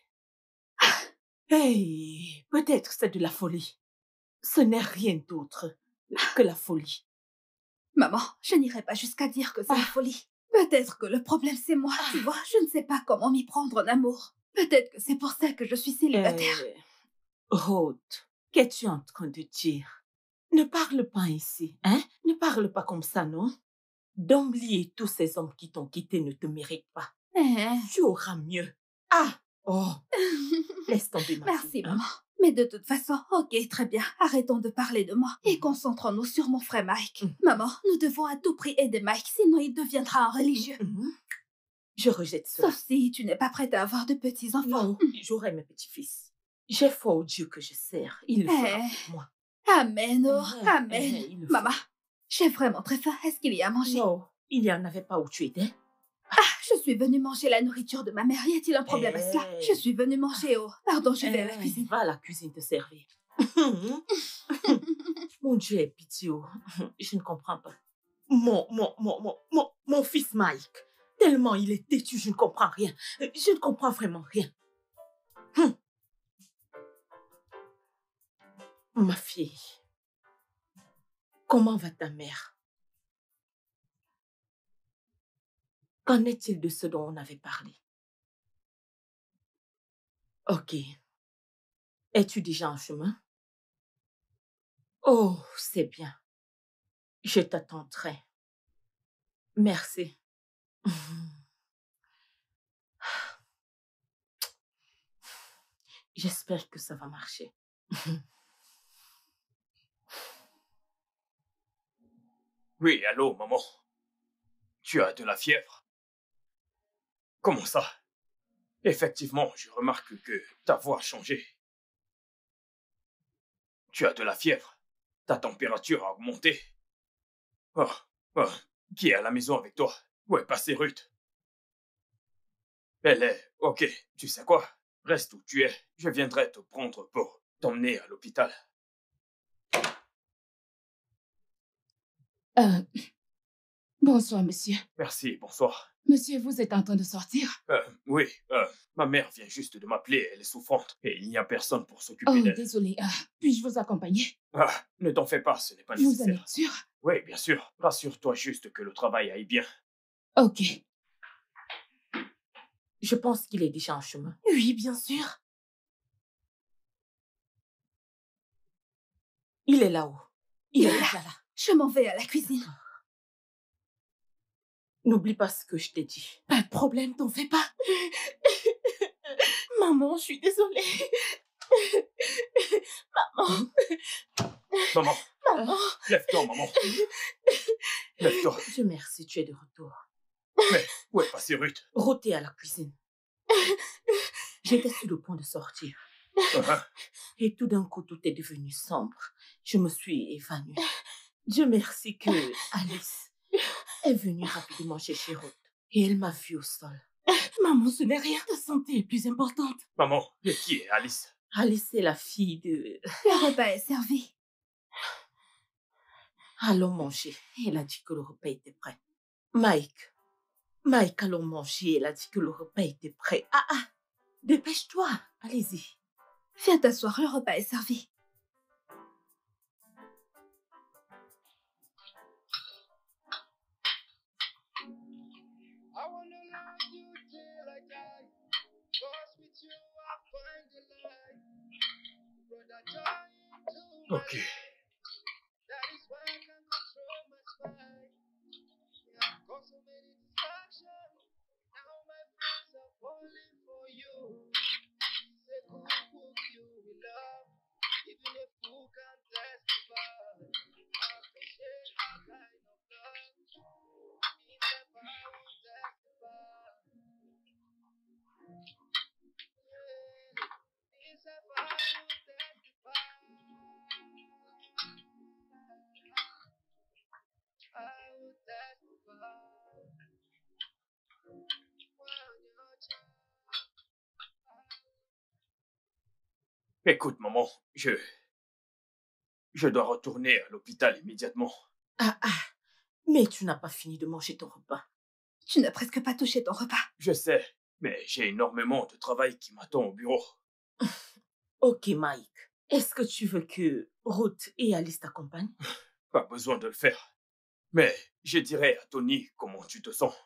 Peut-être c'est de la folie. Ce n'est rien d'autre que la folie. Maman, je n'irai pas jusqu'à dire que c'est la folie. Peut-être que le problème c'est moi, tu vois. Je ne sais pas comment m'y prendre en amour. Peut-être que c'est pour ça que je suis célibataire. Ruth, qu'es-tu en train de dire? Ne parle pas ainsi, hein? Ne parle pas comme ça, non? D'oublier tous ces hommes qui t'ont quitté ne te méritent pas. Tu auras mieux. Laisse tomber ma Merci, fille, maman. Mais de toute façon, ok, très bien. Arrêtons de parler de moi et concentrons-nous sur mon frère Mike. Maman, nous devons à tout prix aider Mike, sinon il deviendra un religieux. Je rejette cela. Sauf si tu n'es pas prête à avoir de petits-enfants. Non, j'aurai mes petits-fils. J'ai foi au Dieu que je sers. Il le fera pour moi. Amen, amen. Maman, j'ai vraiment très faim. Est-ce qu'il y a à manger? Non, il n'y en avait pas où tu étais. Je suis venue manger la nourriture de ma mère. Y a-t-il un problème à cela? Je suis venue manger au... Pardon, je vais à la cuisine. Va à la cuisine te servir. Mon Dieu, pitié. Je ne comprends pas. Mon fils Mike, tellement il est têtu, je ne comprends rien. Je ne comprends vraiment rien. Ma fille, comment va ta mère? Qu'en est-il de ce dont on avait parlé? Ok. Es-tu déjà en chemin? Oh, c'est bien. Je t'attendrai. Merci. J'espère que ça va marcher. Oui, allô, maman. Tu as de la fièvre? Comment ça? Effectivement, je remarque que ta voix a changé. Tu as de la fièvre. Ta température a augmenté. Qui est à la maison avec toi? Où est passée Ruth? Elle est... Ok, tu sais quoi? Reste où tu es. Je viendrai te prendre pour t'emmener à l'hôpital. Bonsoir, monsieur. Merci, bonsoir. Monsieur, vous êtes en train de sortir? Oui, ma mère vient juste de m'appeler, elle est souffrante et il n'y a personne pour s'occuper d'elle. Désolé, puis-je vous accompagner? Ne t'en fais pas, ce n'est pas Vous nécessaire. en êtes sûr? Oui, bien sûr. Rassure-toi juste que le travail aille bien. Ok. Je pense qu'il est déjà en chemin. Oui, bien sûr. Il est là-haut. Il est déjà là. Je m'en vais à la cuisine. N'oublie pas ce que je t'ai dit. Pas de problème, t'en fais pas. Maman, je suis désolée. Maman. Maman. Maman. Lève-toi, maman. Lève-toi. Dieu merci, tu es de retour. Mais où est passée Ruth? Ruth est à la cuisine. J'étais sur le point de sortir. Et tout d'un coup, tout est devenu sombre. Je me suis évanouie. Dieu merci que Alice est venue rapidement chercher Ruth et elle m'a vue au sol. Maman, ce n'est rien. Ta santé est plus importante. Maman, et qui est Alice? Alice est la fille de... Le repas est servi. Allons manger. Elle a dit que le repas était prêt. Mike, allons manger. Elle a dit que le repas était prêt. Dépêche-toi. Allez-y. Viens t'asseoir, le repas est servi. Ok. Écoute, maman, je dois retourner à l'hôpital immédiatement. Mais tu n'as pas fini de manger ton repas. Tu n'as presque pas touché ton repas. Je sais, mais j'ai énormément de travail qui m'attend au bureau. Ok, Mike. Est-ce que tu veux que Ruth et Alice t'accompagnent? Pas besoin de le faire. Mais je dirai à Tony comment tu te sens.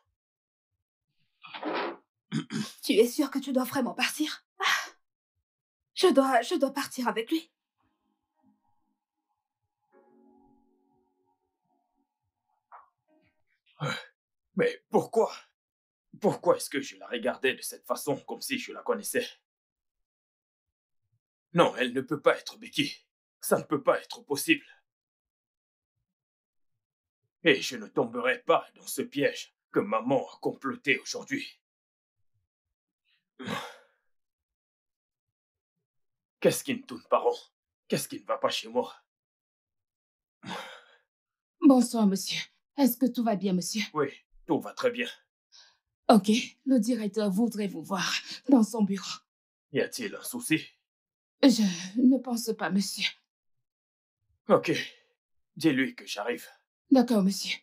Tu es sûr que tu dois vraiment partir? Je dois partir avec lui. Mais pourquoi? Pourquoi est-ce que je la regardais de cette façon, comme si je la connaissais? Non, elle ne peut pas être Becky. Ça ne peut pas être possible. Et je ne tomberai pas dans ce piège que maman a comploté aujourd'hui. Qu'est-ce qui ne tourne pas rond? Qu'est-ce qui ne va pas chez moi? Bonsoir, monsieur. Est-ce que tout va bien, monsieur? Oui, tout va très bien. Ok, le directeur voudrait vous voir dans son bureau. Y a-t-il un souci? Je ne pense pas, monsieur. Ok, dis-lui que j'arrive. D'accord, monsieur.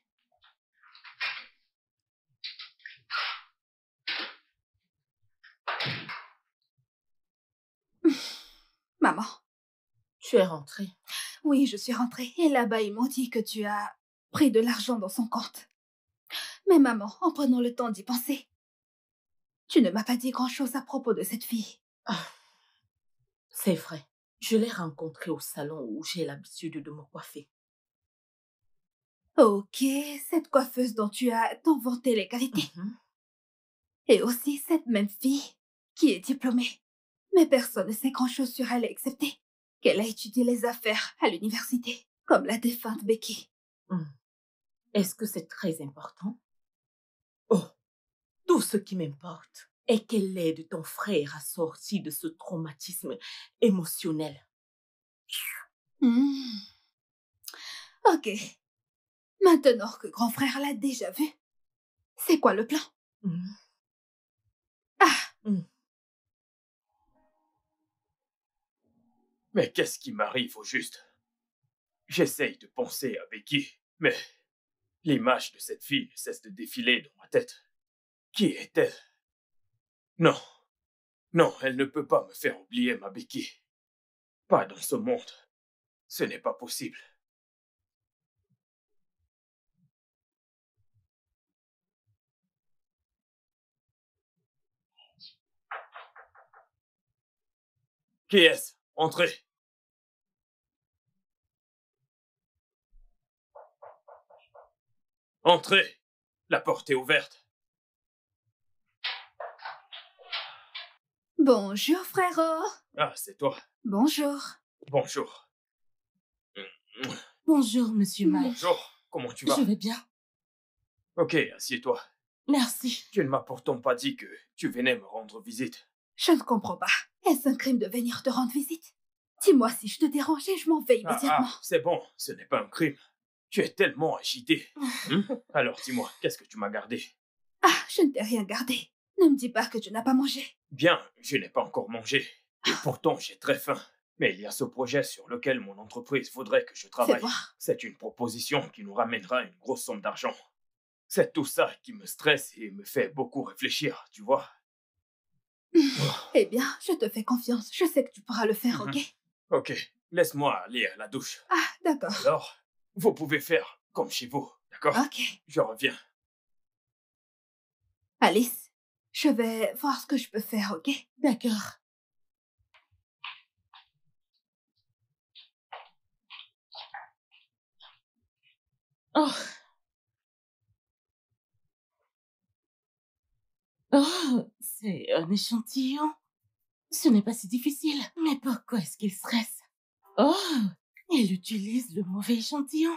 Maman. Tu es rentrée? Oui, je suis rentrée. Et là-bas, ils m'ont dit que tu as pris de l'argent dans son compte. Mais maman, en prenant le temps d'y penser, tu ne m'as pas dit grand-chose à propos de cette fille. C'est vrai. Je l'ai rencontrée au salon où j'ai l'habitude de me coiffer. Ok, cette coiffeuse dont tu as tant vanté les qualités. Et aussi cette même fille qui est diplômée. Mais personne ne sait grand-chose sur elle excepté qu'elle a étudié les affaires à l'université, comme la défunte Becky. Est-ce que c'est très important? Oh, tout ce qui m'importe est qu'elle aide ton frère à sortir de ce traumatisme émotionnel. Ok. Maintenant que grand frère l'a déjà vu, c'est quoi le plan? Mais qu'est-ce qui m'arrive au juste? J'essaye de penser à Becky, mais l'image de cette fille ne cesse de défiler dans ma tête. Qui est-elle? Non, elle ne peut pas me faire oublier ma Becky. Pas dans ce monde. Ce n'est pas possible. Qui est-ce? Entrez. Entrez. La porte est ouverte. Bonjour, frérot. Ah, c'est toi. Bonjour. Bonjour. Bonjour, monsieur Mike. Bonjour. Comment tu vas? Je vais bien. Ok, assieds-toi. Merci. Tu ne m'as pourtant pas dit que tu venais me rendre visite. Je ne comprends pas. Est-ce un crime de venir te rendre visite? Dis-moi si je te dérange et je m'en vais immédiatement. C'est bon, ce n'est pas un crime. Tu es tellement agité. Alors dis-moi, qu'est-ce que tu m'as gardé? Ah, je ne t'ai rien gardé. Ne me dis pas que tu n'as pas mangé. Bien, je n'ai pas encore mangé. Et pourtant, j'ai très faim. Mais il y a ce projet sur lequel mon entreprise voudrait que je travaille. Fais voir. C'est une proposition qui nous ramènera une grosse somme d'argent. C'est tout ça qui me stresse et me fait beaucoup réfléchir, tu vois. Eh bien, je te fais confiance. Je sais que tu pourras le faire, ok? Ok, laisse-moi aller à la douche. Ah, d'accord. Alors, vous pouvez faire comme chez vous, d'accord? Ok. Je reviens. Alice, je vais voir ce que je peux faire, ok? D'accord. Oh. Oh, c'est un échantillon. Ce n'est pas si difficile. Mais pourquoi est-ce qu'il stresse? Oh, il utilise le mauvais échantillon.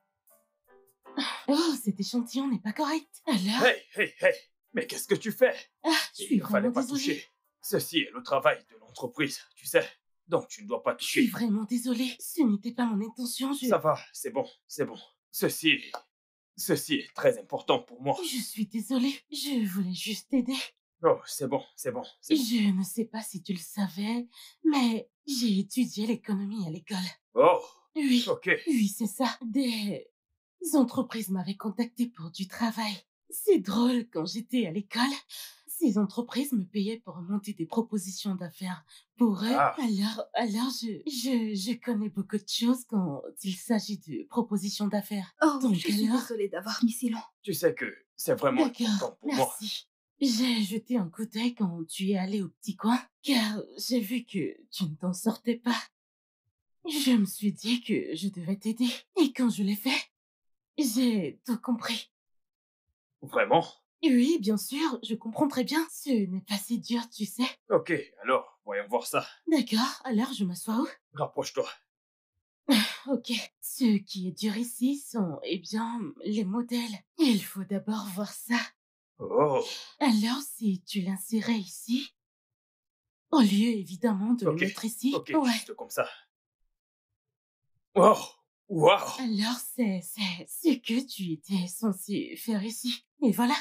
Oh, cet échantillon n'est pas correct. Alors... Hey! Mais qu'est-ce que tu fais? Ah, je suis Il ne fallait vraiment pas désolée. toucher. Ceci est le travail de l'entreprise, tu sais. Donc tu ne dois pas Je suis toucher. vraiment désolée. Ce n'était pas mon intention. Ça va, c'est bon. Ceci est très important pour moi. Je suis désolée. Je voulais juste t'aider. Oh, c'est bon. Je ne sais pas si tu le savais, mais j'ai étudié l'économie à l'école. Oh, Oui. ok. Oui, c'est ça. Des entreprises m'avaient contacté pour du travail. C'est drôle, quand j'étais à l'école, ces entreprises me payaient pour monter des propositions d'affaires pour eux. Ah. Alors je connais beaucoup de choses quand il s'agit de propositions d'affaires. Oh, Donc je suis alors... désolée d'avoir mis si long. Tu sais que c'est vraiment important D'accord, pour moi. merci. J'ai jeté un coup d'œil quand tu es allé au petit coin, car j'ai vu que tu ne t'en sortais pas. Je me suis dit que je devais t'aider. Et quand je l'ai fait, j'ai tout compris. Vraiment? Oui, bien sûr, je comprends très bien. Ce n'est pas si dur, tu sais. Ok, alors, voyons voir ça. D'accord, alors je m'assois où? Rapproche-toi. Ok. Ce qui est dur ici sont, eh bien, les modèles. Il faut d'abord voir ça. Oh, Alors, si tu l'insérais ici, au lieu évidemment de Ok, le mettre ici, ok, ouais. juste comme ça. Oh, wow. Alors, c'est ce que tu étais censé faire ici. Et voilà.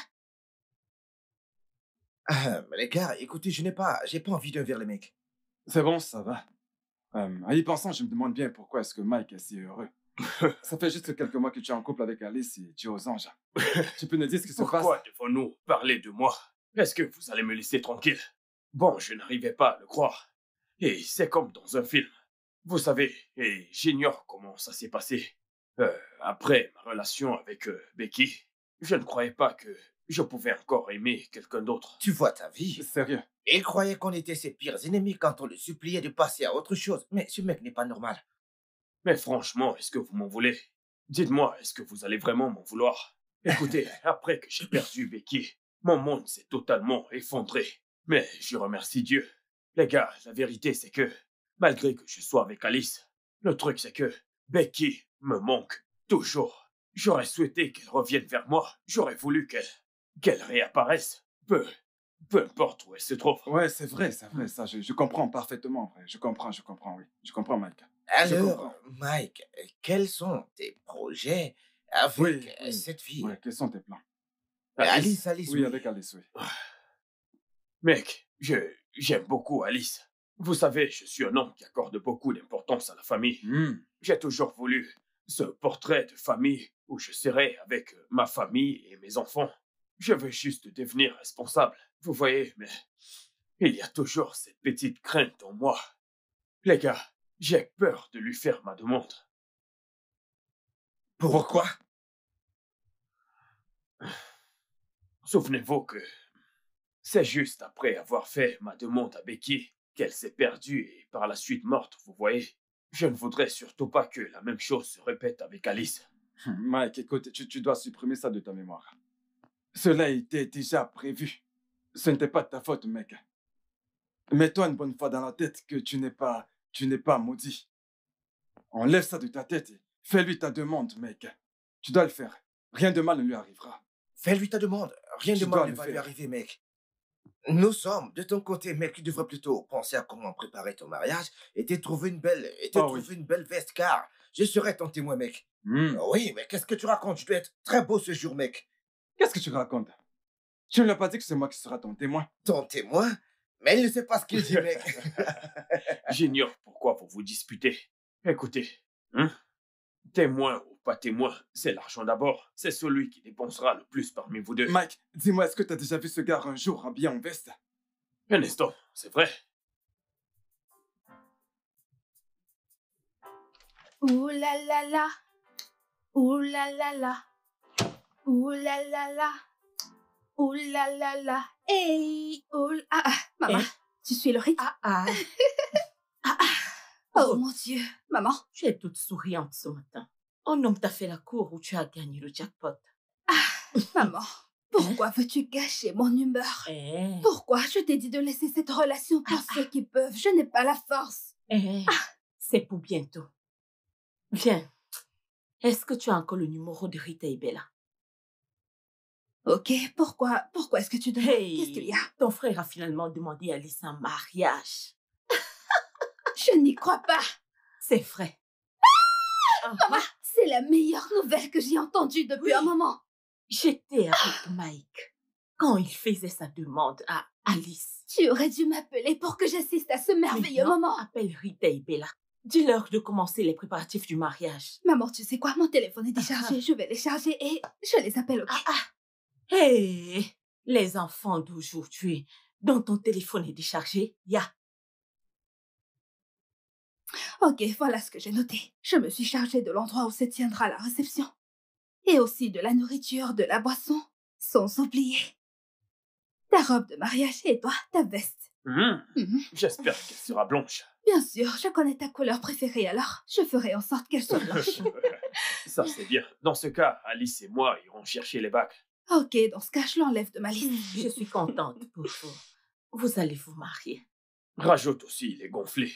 Mais les gars, écoutez, j'ai pas envie d'un verre, les mecs. C'est bon, ça va. En y pensant, je me demande bien pourquoi est-ce que Mike est si heureux. Ça fait juste quelques mois que tu es en couple avec Alice et tu es aux anges. Tu peux nous dire ce qui se passe? Pourquoi devons-nous parler de moi? Est-ce que vous allez me laisser tranquille? Bon, je n'arrivais pas à le croire. Et c'est comme dans un film. Vous savez, et j'ignore comment ça s'est passé. Après ma relation avec Becky, je ne croyais pas que je pouvais encore aimer quelqu'un d'autre. Tu vois ta vie. Sérieux? Il croyait qu'on était ses pires ennemis quand on le suppliait de passer à autre chose. Mais ce mec n'est pas normal. Mais franchement, est-ce que vous m'en voulez? Dites-moi, est-ce que vous allez vraiment m'en vouloir? Écoutez, après que j'ai perdu Becky, mon monde s'est totalement effondré. Mais je remercie Dieu. Les gars, la vérité c'est que, malgré que je sois avec Alice, le truc c'est que Becky me manque toujours. J'aurais souhaité qu'elle revienne vers moi. J'aurais voulu qu'elle réapparaisse. Peu importe où elle se trouve. Ouais, c'est vrai, ça. Je comprends parfaitement, vrai. Je comprends, oui. Je comprends, Mike. Alors, Mike, quels sont tes projets avec Oui. cette fille? Ouais, quels sont tes plans? Alice, Oui, avec Alice, oui. Mec, j'aime beaucoup Alice. Vous savez, je suis un homme qui accorde beaucoup d'importance à la famille. J'ai toujours voulu ce portrait de famille où je serai avec ma famille et mes enfants. Je veux juste devenir responsable. Vous voyez, mais il y a toujours cette petite crainte en moi. Les gars, j'ai peur de lui faire ma demande. Pourquoi? Souvenez-vous que c'est juste après avoir fait ma demande à Becky qu'elle s'est perdue et par la suite morte, vous voyez. Je ne voudrais surtout pas que la même chose se répète avec Alice. Mike, écoute, tu dois supprimer ça de ta mémoire. Cela était déjà prévu. Ce n'était pas de ta faute, mec. Mets-toi une bonne fois dans la tête que tu n'es pas maudit. Enlève ça de ta tête et fais-lui ta demande, mec. Tu dois le faire. Rien de mal ne lui arrivera. Fais-lui ta demande. Rien de Tu dois mal ne le va lui faire. arriver, mec. Nous sommes de ton côté, mec. Tu devrais plutôt penser à comment préparer ton mariage et te trouver une belle veste, car Je serai ton témoin, mec. Oui, mais qu'est-ce que tu racontes? Je dois être très beau ce jour, mec. Qu'est-ce que tu racontes? Tu ne lui as pas dit que c'est moi qui serai ton témoin? Ton témoin? Mais il ne sait pas ce qu'il dit, mec. J'ignore pourquoi vous vous disputez. Écoutez, témoin ou pas témoin, c'est l'argent d'abord. C'est celui qui dépensera le plus parmi vous deux. Mike, dis-moi, est-ce que tu as déjà vu ce gars un jour habillé en veste? Un instant, c'est vrai. Ouh là là là. Ouh là là là. Ouh là là là. Ouh là là là. Hey, maman, tu suis le rythme? Oh mon Dieu, maman. Tu es toute souriante ce matin. Un homme t'a fait la cour où tu as gagné le jackpot. Maman, pourquoi veux-tu gâcher mon humeur? Pourquoi je t'ai dit de laisser cette relation pour ceux qui peuvent? Je n'ai pas la force. C'est pour bientôt. Viens. Est-ce que tu as encore le numéro de Rita et Bella? Ok, pourquoi est-ce que tu demandes? Qu'est-ce qu'il y a? Ton frère a finalement demandé à Alice un mariage. Je n'y crois pas. C'est vrai. Maman, c'est la meilleure nouvelle que j'ai entendue depuis un moment. J'étais avec Mike quand il faisait sa demande à Alice. Tu aurais dû m'appeler pour que j'assiste à ce merveilleux moment. Appelle Rita et Bella. Dis-leur de commencer les préparatifs du mariage. Maman, tu sais quoi? Mon téléphone est déchargé. Je vais les charger et je les appelle, ok? Hey, les enfants d'aujourd'hui, dont ton téléphone est déchargé, Ok, voilà ce que j'ai noté. Je me suis chargée de l'endroit où se tiendra la réception. Et aussi de la nourriture, de la boisson, sans oublier ta robe de mariage et toi, ta veste. J'espère qu'elle sera blanche. Bien sûr, je connais ta couleur préférée, alors je ferai en sorte qu'elle soit blanche. Ça, c'est bien. Dans ce cas, Alice et moi irons chercher les bagues. Ok, dans ce cas, je l'enlève de ma liste. Je suis contente pour vous. Vous allez vous marier. Rajoute aussi les gonflés.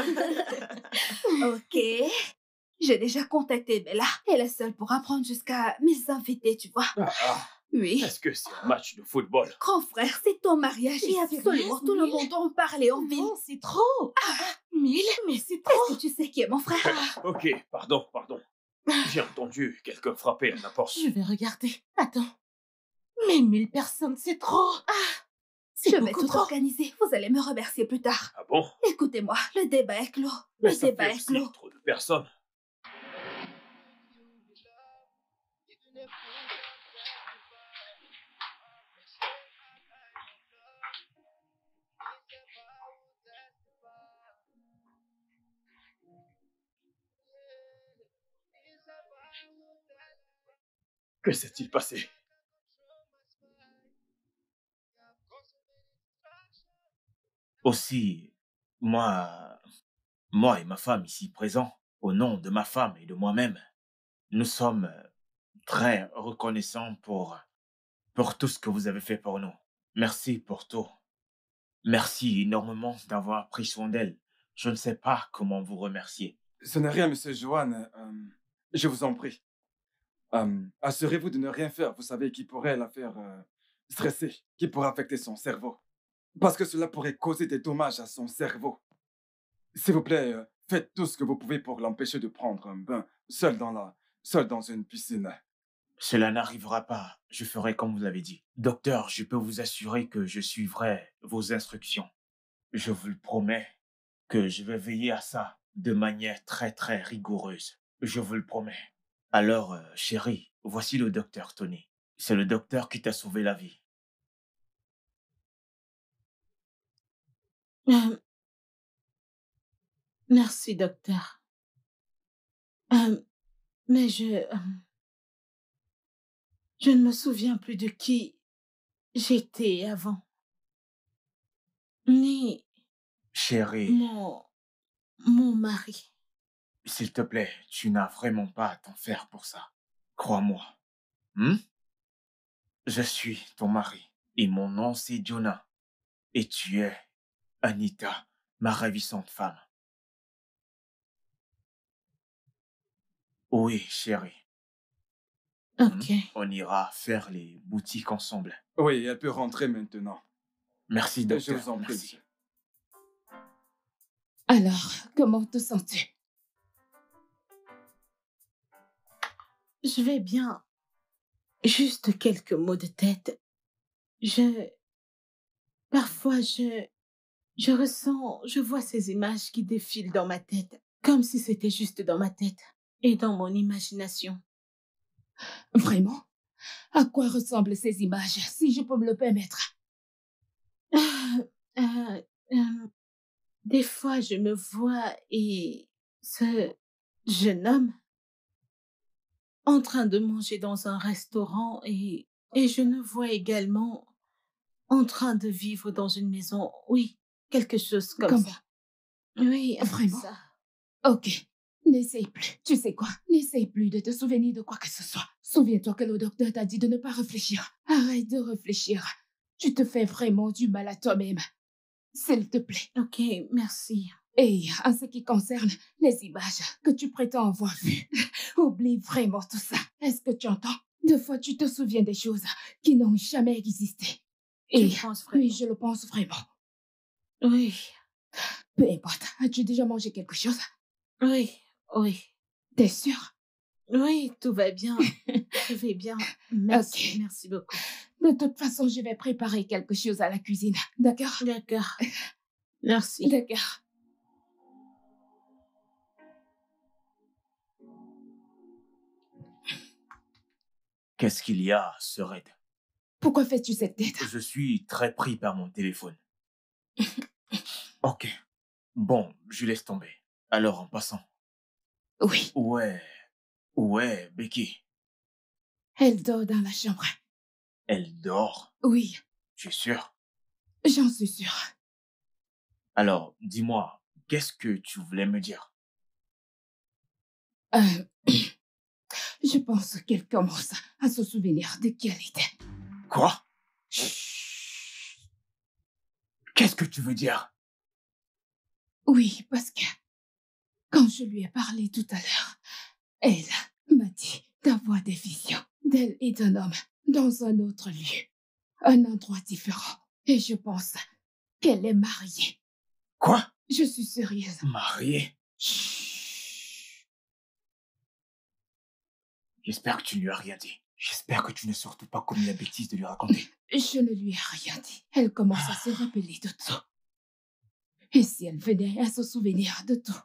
Ok. J'ai déjà contacté Bella. Elle est seule pour apprendre jusqu'à 1000 invités, tu vois. Oui. Est-ce que c'est un match de football? Grand frère, c'est ton mariage et absolument tout le monde en parlait en ville. C'est trop. 1000? Mais c'est trop. Est-ce que tu sais qui est mon frère? Ok, pardon. J'ai entendu quelqu'un frapper à la porte. Je vais regarder. Attends. Mais 1000 personnes, c'est trop. Je vais tout organiser. Vous allez me remercier plus tard. Ah bon? Écoutez-moi, le débat est clos. Mais ça fait aussi trop de personnes. Que s'est-il passé? Aussi, moi et ma femme ici présents, au nom de ma femme et de moi-même, nous sommes très reconnaissants pour tout ce que vous avez fait pour nous. Merci pour tout. Merci énormément d'avoir pris soin d'elle. Je ne sais pas comment vous remercier. Ce n'est rien, Monsieur Johan. Je vous en prie. Assurez-vous de ne rien faire. Vous savez qui pourrait la faire stresser, qui pourrait affecter son cerveau. Parce que cela pourrait causer des dommages à son cerveau. S'il vous plaît, faites tout ce que vous pouvez pour l'empêcher de prendre un bain seul dans une piscine. Cela n'arrivera pas. Je ferai comme vous l'avez dit. Docteur, je peux vous assurer que je suivrai vos instructions. Je vous le promets que je vais veiller à ça de manière très très rigoureuse. Je vous le promets. Alors, chérie, voici le docteur Tony. C'est le docteur qui t'a sauvé la vie. Merci, docteur. Mais je ne me souviens plus de qui j'étais avant. Ni Chérie, mon mari. s'il te plaît, tu n'as vraiment pas à t'en faire pour ça. Crois-moi. Je suis ton mari et mon nom c'est Jonah. Et tu es Anita, ma ravissante femme. Oui, chérie. Ok. On ira faire les boutiques ensemble. Oui, elle peut rentrer maintenant. Merci, docteur. Je vous en prie. Merci. Alors, comment te sens-tu? Je vais bien. Juste quelques maux de tête. Parfois, je vois ces images qui défilent dans ma tête, comme si c'était juste dans ma tête et dans mon imagination. Vraiment? À quoi ressemblent ces images, si je peux me le permettre? Des fois, je me vois et ce jeune homme en train de manger dans un restaurant et je me vois également en train de vivre dans une maison. Oui, quelque chose comme ça. Oui, Vraiment? ça. Ok. N'essaye plus. Tu sais quoi? N'essaye plus de te souvenir de quoi que ce soit. Souviens-toi que le docteur t'a dit de ne pas réfléchir. Arrête de réfléchir. Tu te fais vraiment du mal à toi-même. S'il te plaît. Ok, merci. Et en ce qui concerne les images que tu prétends avoir vues, oublie vraiment tout ça. Est-ce que tu entends? Deux fois, tu te souviens des choses qui n'ont jamais existé. Et oui, je le pense vraiment. Oui. Peu importe. As-tu déjà mangé quelque chose? Oui, oui. T'es sûre? Oui, tout va bien. Je vais bien. Merci, Ok. merci beaucoup. De toute façon, je vais préparer quelque chose à la cuisine. D'accord? D'accord. Merci. D'accord. Qu'est-ce qu'il y a, Sered? Pourquoi fais-tu cette tête? Je suis très pris par mon téléphone. Ok. Bon, je laisse tomber. Alors, en passant. Oui. Ouais, Becky. Elle dort dans la chambre. Elle dort? Oui. Tu es sûr? J'en suis sûre. Alors, dis-moi, qu'est-ce que tu voulais me dire? Je pense qu'elle commence à se souvenir de qui elle était. Quoi? Qu'est-ce que tu veux dire? Oui, parce que quand je lui ai parlé tout à l'heure, elle m'a dit d'avoir des visions d'elle et d'un homme dans un autre lieu, un endroit différent. Et je pense qu'elle est mariée. Quoi? Je suis sérieuse. Mariée? Chut. J'espère que tu ne lui as rien dit. J'espère que tu ne surtout pas commis la bêtise de lui raconter. Je ne lui ai rien dit. Elle commence à se rappeler de tout. Et si elle venait à se souvenir de tout?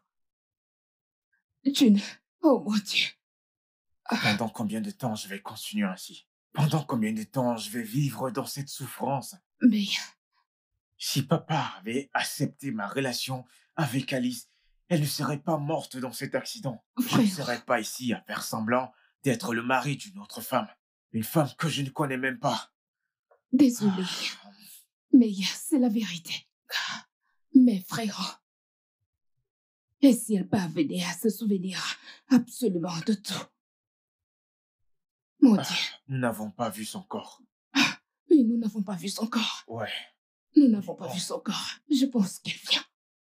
Oh mon Dieu. Pendant combien de temps je vais continuer ainsi? Pendant combien de temps je vais vivre dans cette souffrance? Mais si papa avait accepté ma relation avec Alice, elle ne serait pas morte dans cet accident. Je ne serais pas ici à faire semblant d'être le mari d'une autre femme. Une femme que je ne connais même pas. Désolée. Mais c'est la vérité. Mes frères. Et si elle parvenait à se souvenir absolument de tout? Mon Dieu. Nous n'avons pas vu son corps. Oui, nous n'avons pas vu son corps. Ouais. Nous n'avons pas vu son corps. Je pense qu'elle vient.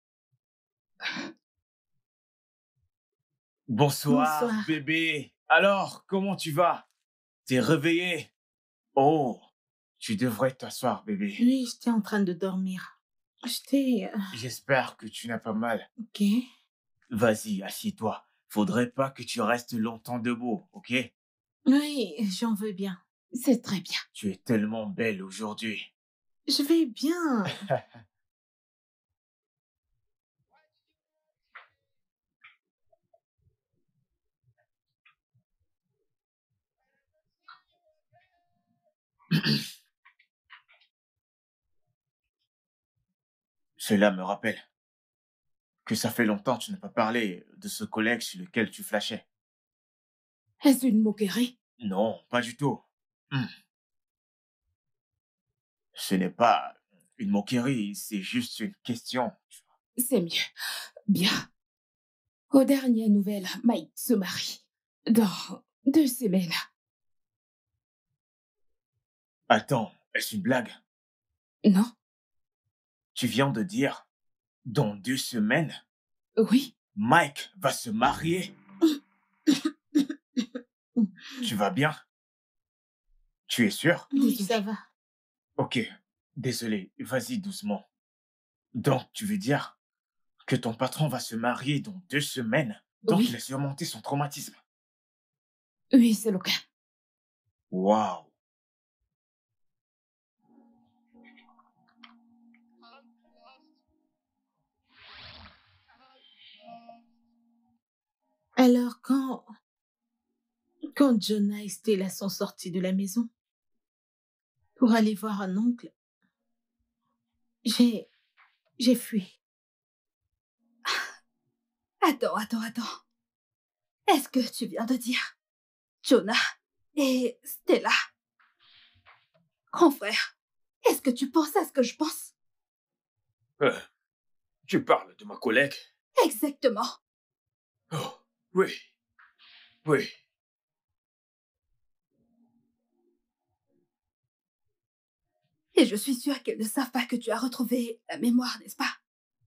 Bonsoir, bébé. Alors, comment tu vas? T'es réveillé? Oh, tu devrais t'asseoir, bébé. Oui, j'étais en train de dormir. J'espère que tu n'as pas mal. Ok. Vas-y, assieds-toi. Faudrait pas que tu restes longtemps debout, ok? Oui, j'en veux bien. C'est très bien. Tu es tellement belle aujourd'hui. Je vais bien. Cela me rappelle que ça fait longtemps que tu n'as pas parlé de ce collègue sur lequel tu flashais. Est-ce une moquerie? Non, pas du tout. Ce n'est pas une moquerie, c'est juste une question. C'est mieux. Bien. Aux dernières nouvelles, Mike se marie. Dans 2 semaines. Attends, est-ce une blague? Non. Tu viens de dire, dans 2 semaines? Oui. Mike va se marier? Tu vas bien? Tu es sûr? Oui, ça va. Ok, désolé, vas-y doucement. Donc, tu veux dire que ton patron va se marier dans 2 semaines? Donc, oui. il a surmonté son traumatisme. Oui, c'est le cas. Waouh. Alors, quand Jonah et Stella sont sortis de la maison pour aller voir un oncle, j'ai fui. Attends. Est-ce que tu viens de dire Jonah et Stella? Grand frère, est-ce que tu penses à ce que je pense? Tu parles de ma collègue? Exactement. Oh, oui. Oui. Et je suis sûre qu'elles ne savent pas que tu as retrouvé la mémoire, n'est-ce pas?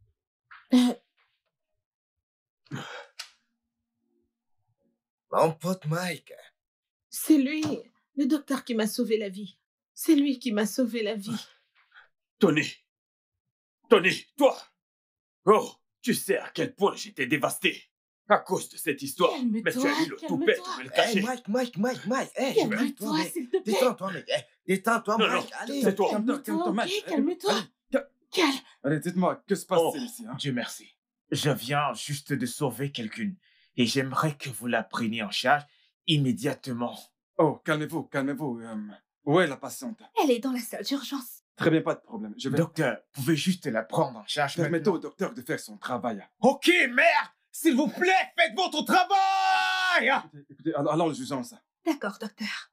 Mon pote Mike. C'est lui, le docteur qui m'a sauvé la vie. C'est lui qui m'a sauvé la vie. Tony, toi! Oh, tu sais à quel point j'étais dévasté à cause de cette histoire. Calme-toi, Mais tu as eu le toupet de me le cacher. Hey, Mike. Hey, Calme-toi, s'il te plaît. Détends-toi, mec. Hey, détends-toi, Non, Mike. non, Allez. c'est toi. Calme-toi, Mike. Ok, calme-toi. Calme. Allez, dites-moi, que se passe-t-il ici, hein? Dieu merci. Je viens juste de sauver quelqu'un et j'aimerais que vous la preniez en charge immédiatement. Oh, calmez-vous. Où est la patiente? Elle est dans la salle d'urgence. Très bien, pas de problème. Je vais... Docteur, pouvez juste la prendre en charge Permettez maintenant. au docteur de faire son travail. Ok, merde! S'il vous plaît, faites votre travail! Écoutez, allons le jugeons ça. D'accord, docteur.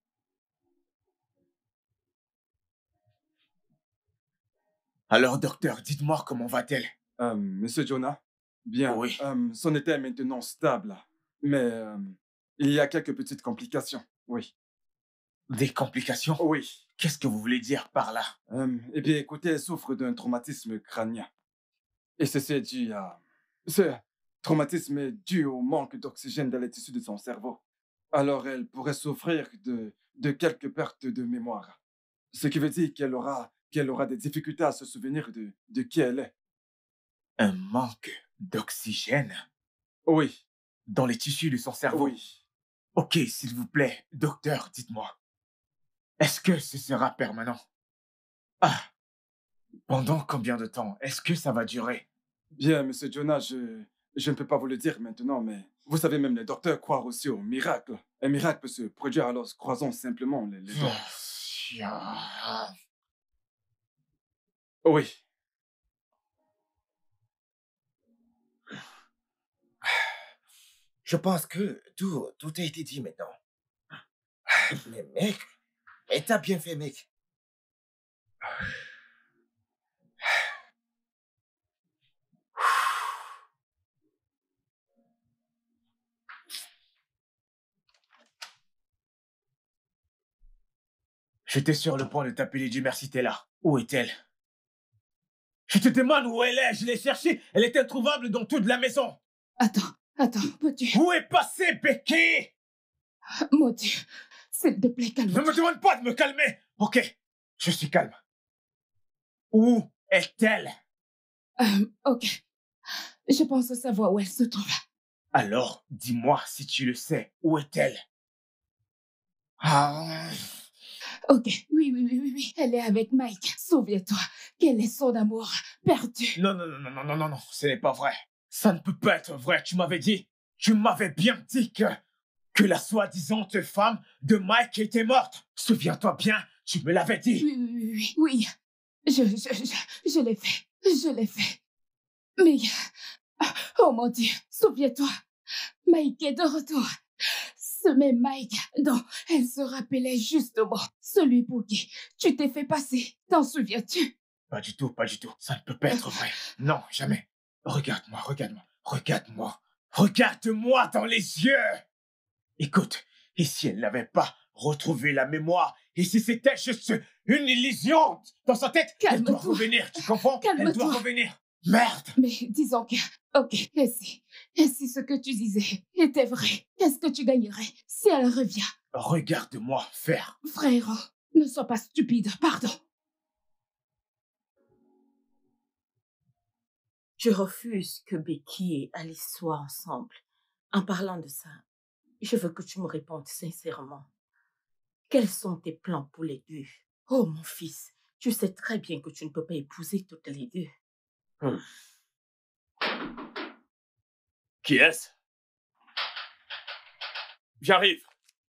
Alors, docteur, dites-moi comment va-t-elle? Monsieur Jonah? Bien. Oui. Son état est maintenant stable. Mais il y a quelques petites complications. Oui. Des complications? Oui. Qu'est-ce que vous voulez dire par là? Eh bien, écoutez, elle souffre d'un traumatisme crânien. Et ceci est dû à... Ce traumatisme est dû au manque d'oxygène dans les tissus de son cerveau. Alors, elle pourrait souffrir de quelques pertes de mémoire. Ce qui veut dire qu'elle aura des difficultés à se souvenir de qui elle est. Un manque d'oxygène Oui. dans les tissus de son cerveau? Oui. Ok, s'il vous plaît, docteur, dites-moi. Est-ce que ce sera permanent? Ah, pendant combien de temps? Est-ce que ça va durer? Bien, monsieur Jonah, je ne peux pas vous le dire maintenant, mais vous savez, même les docteurs croient aussi au miracle. Un miracle peut se produire, alors croisons simplement les doigts. Oui. Je pense que tout a été dit maintenant. Mais mec, et t'as bien fait, mec. J'étais sur le point de t'appeler Dieu merci, t'es là. Où est-elle? Je te demande où elle est, je l'ai cherchée. Elle est introuvable dans toute la maison. Attends, peux-tu... Où est passée Becky? Mon Dieu, s'il te plaît, Ne calme-toi. me demande pas de me calmer. Ok, je suis calme. Où est-elle? Ok. Je pense savoir où elle se trouve. Alors, dis-moi si tu le sais. Où est-elle? Ah... Ok, oui. Elle est avec Mike. Souviens-toi qu'elle est son amour perdu. Non, ce n'est pas vrai. Ça ne peut pas être vrai, tu m'avais bien dit que la soi-disante femme de Mike était morte. Souviens-toi bien, tu me l'avais dit. Oui. Je l'ai fait. Mais, oh mon Dieu, souviens-toi, Mike est de retour. Ce même Mike dont elle se rappelait justement, celui pour qui tu t'es fait passer, t'en souviens-tu? Pas du tout, ça ne peut pas être vrai. Non, jamais. Regarde-moi. Regarde-moi dans les yeux. Écoute, et si elle n'avait pas retrouvé la mémoire, et si c'était juste une illusion dans sa tête, elle doit revenir, tu comprends? Elle doit revenir. Merde! Mais disons que... Ok, et si ce que tu disais était vrai, qu'est-ce que tu gagnerais si elle revient? Regarde-moi faire. Frérot, ne sois pas stupide, pardon. Je refuse que Becky et Alice soient ensemble. En parlant de ça, Je veux que tu me répondes sincèrement. Quels sont tes plans pour les deux? Oh, mon fils, tu sais très bien que tu ne peux pas épouser toutes les deux. Qui est-ce? J'arrive.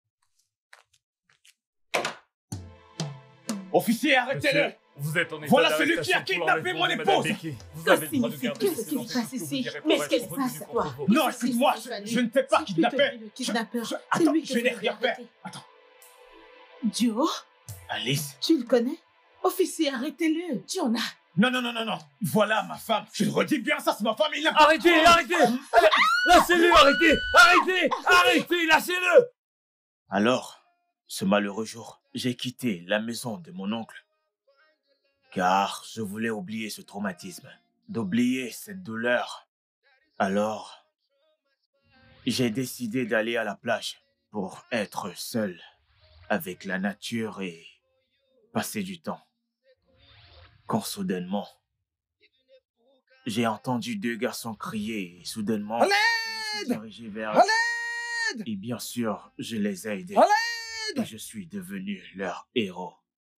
Officier, arrêtez-le! Vous êtes en état Voilà celui qui a kidnappé mon épouse! Que signifie? Qu'est-ce qui se passe ici? Mais qu'est-ce qui se passe, toi? Non, écoute-moi, je ne t'ai pas kidnappé! Attends, lui que je n'ai vous rien avez fait! arrêté. Attends. Dio, Alice? tu le connais? Officier, arrêtez-le. Diona. Non. Voilà ma femme. Je le redis bien, ça c'est ma femme. Il a... Arrêtez! Lâchez-le, arrêtez, lâchez-le! Alors, ce malheureux jour, j'ai quitté la maison de mon oncle. Car je voulais oublier ce traumatisme, d'oublier cette douleur. Alors, j'ai décidé d'aller à la plage pour être seul avec la nature et passer du temps. Quand soudainement, j'ai entendu deux garçons crier et soudainement, je me suis dirigé vers eux. Et bien sûr, je les ai aidés. Et je suis devenu leur héros.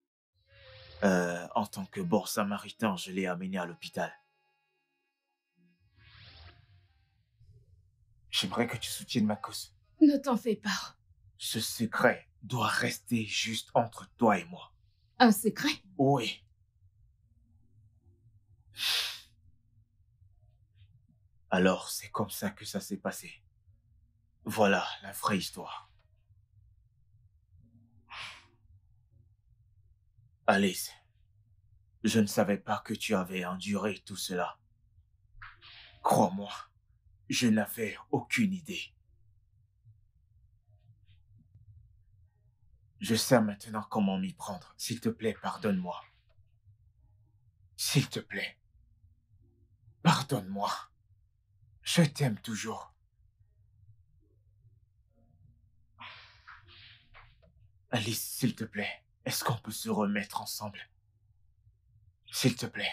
En tant que bon samaritain, je l'ai amené à l'hôpital. J'aimerais que tu soutiennes ma cause. Ne t'en fais pas. Ce secret doit rester juste entre toi et moi. Un secret? Oui. Alors, c'est comme ça que ça s'est passé. Voilà la vraie histoire. Alice, je ne savais pas que tu avais enduré tout cela. Crois-moi, je n'avais aucune idée. Je sais maintenant comment m'y prendre. S'il te plaît, pardonne-moi. S'il te plaît, pardonne-moi. Je t'aime toujours. Alice, s'il te plaît, est-ce qu'on peut se remettre ensemble? S'il te plaît.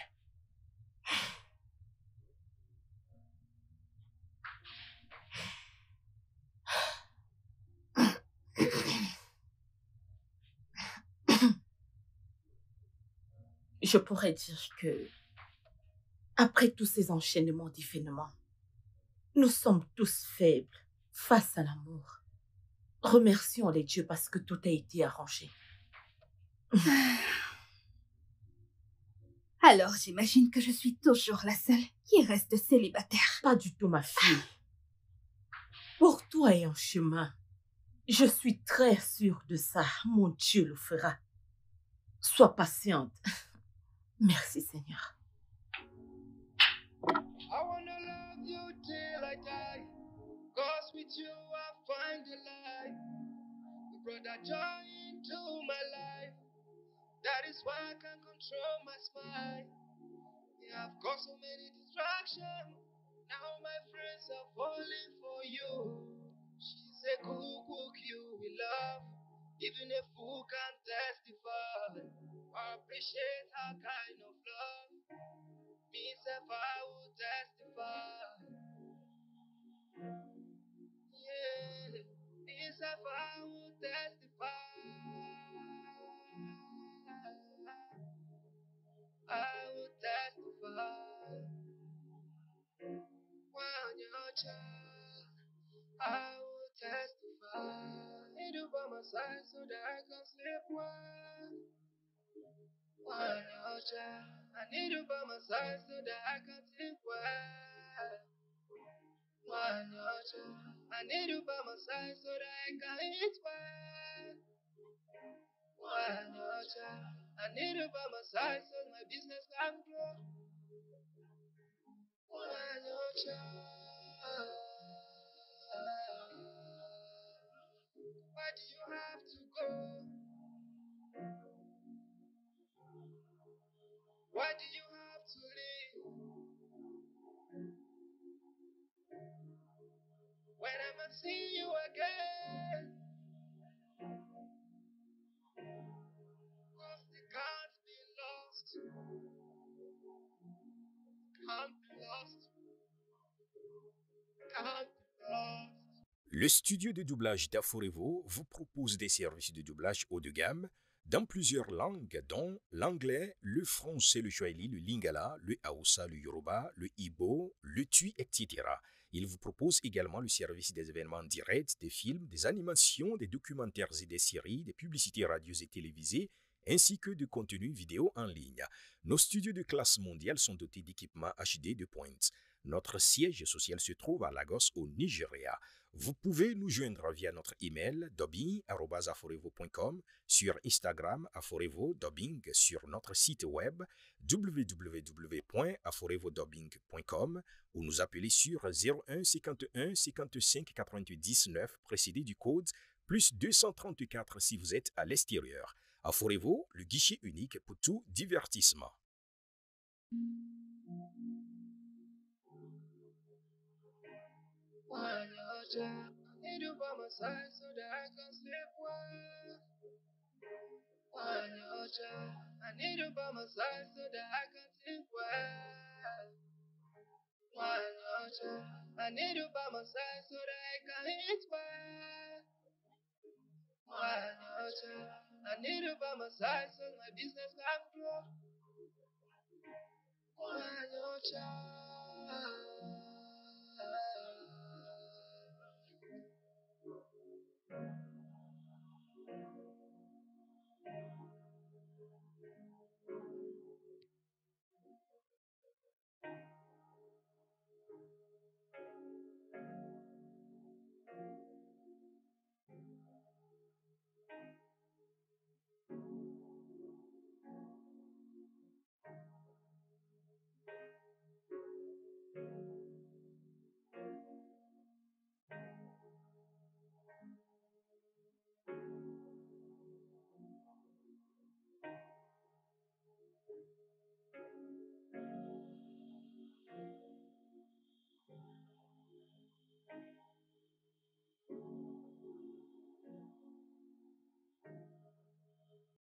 Je pourrais dire que, après tous ces enchaînements d'événements, nous sommes tous faibles face à l'amour. Remercions les dieux parce que tout a été arrangé. Alors j'imagine que je suis toujours la seule qui reste célibataire. Pas du tout, ma fille. Pour toi et en chemin, je suis très sûre de ça. Mon Dieu le fera. Sois patiente. Merci, Seigneur. I wanna love you till I die. 'Cause with you I find the light. You brought that joy into my life. That is why I can't control my smile. Yeah, I've got so many distractions. Now my friends are falling for you. She's a cook you will love. Even a fool can testify. I appreciate her kind of love. Me self I will testify. Yeah, me self I will testify. I will testify. When you're a child, I will testify. Need you by my side so that I can sleep well. When you're a child, I need you by my side so that I can sleep well. When you're a child, I need you by my side so that I can eat well. When you're a child, I need you by my side so my business can grow. When you're a child, why do you have to go? Why do you have to leave? When am I see you again? 'Cause they can't be lost. Can't be lost. Can't be lost. Le studio de doublage d'Aforevo vous propose des services de doublage haut de gamme dans plusieurs langues, dont l'anglais, le français, le swahili, le lingala, le haoussa, le yoruba, le igbo, le tui, etc. Il vous propose également le service des événements directs, des films, des animations, des documentaires et des séries, des publicités radios et télévisées, ainsi que de contenus vidéo en ligne. Nos studios de classe mondiale sont dotés d'équipements HD de pointe. Notre siège social se trouve à Lagos, au Nigeria. Vous pouvez nous joindre via notre email dubbing@aforevo.com, sur Instagram aforevo-dubbing, sur notre site web www.aforevodubbing.com ou nous appeler sur 01 51 55 99 précédé du code plus 234 si vous êtes à l'extérieur. Aforevo, le guichet unique pour tout divertissement. I need you by my side so that I can sleep well. I need you by my side so that I can think well. I need you by my side so that I can eat well. I need you by my side so my business can grow.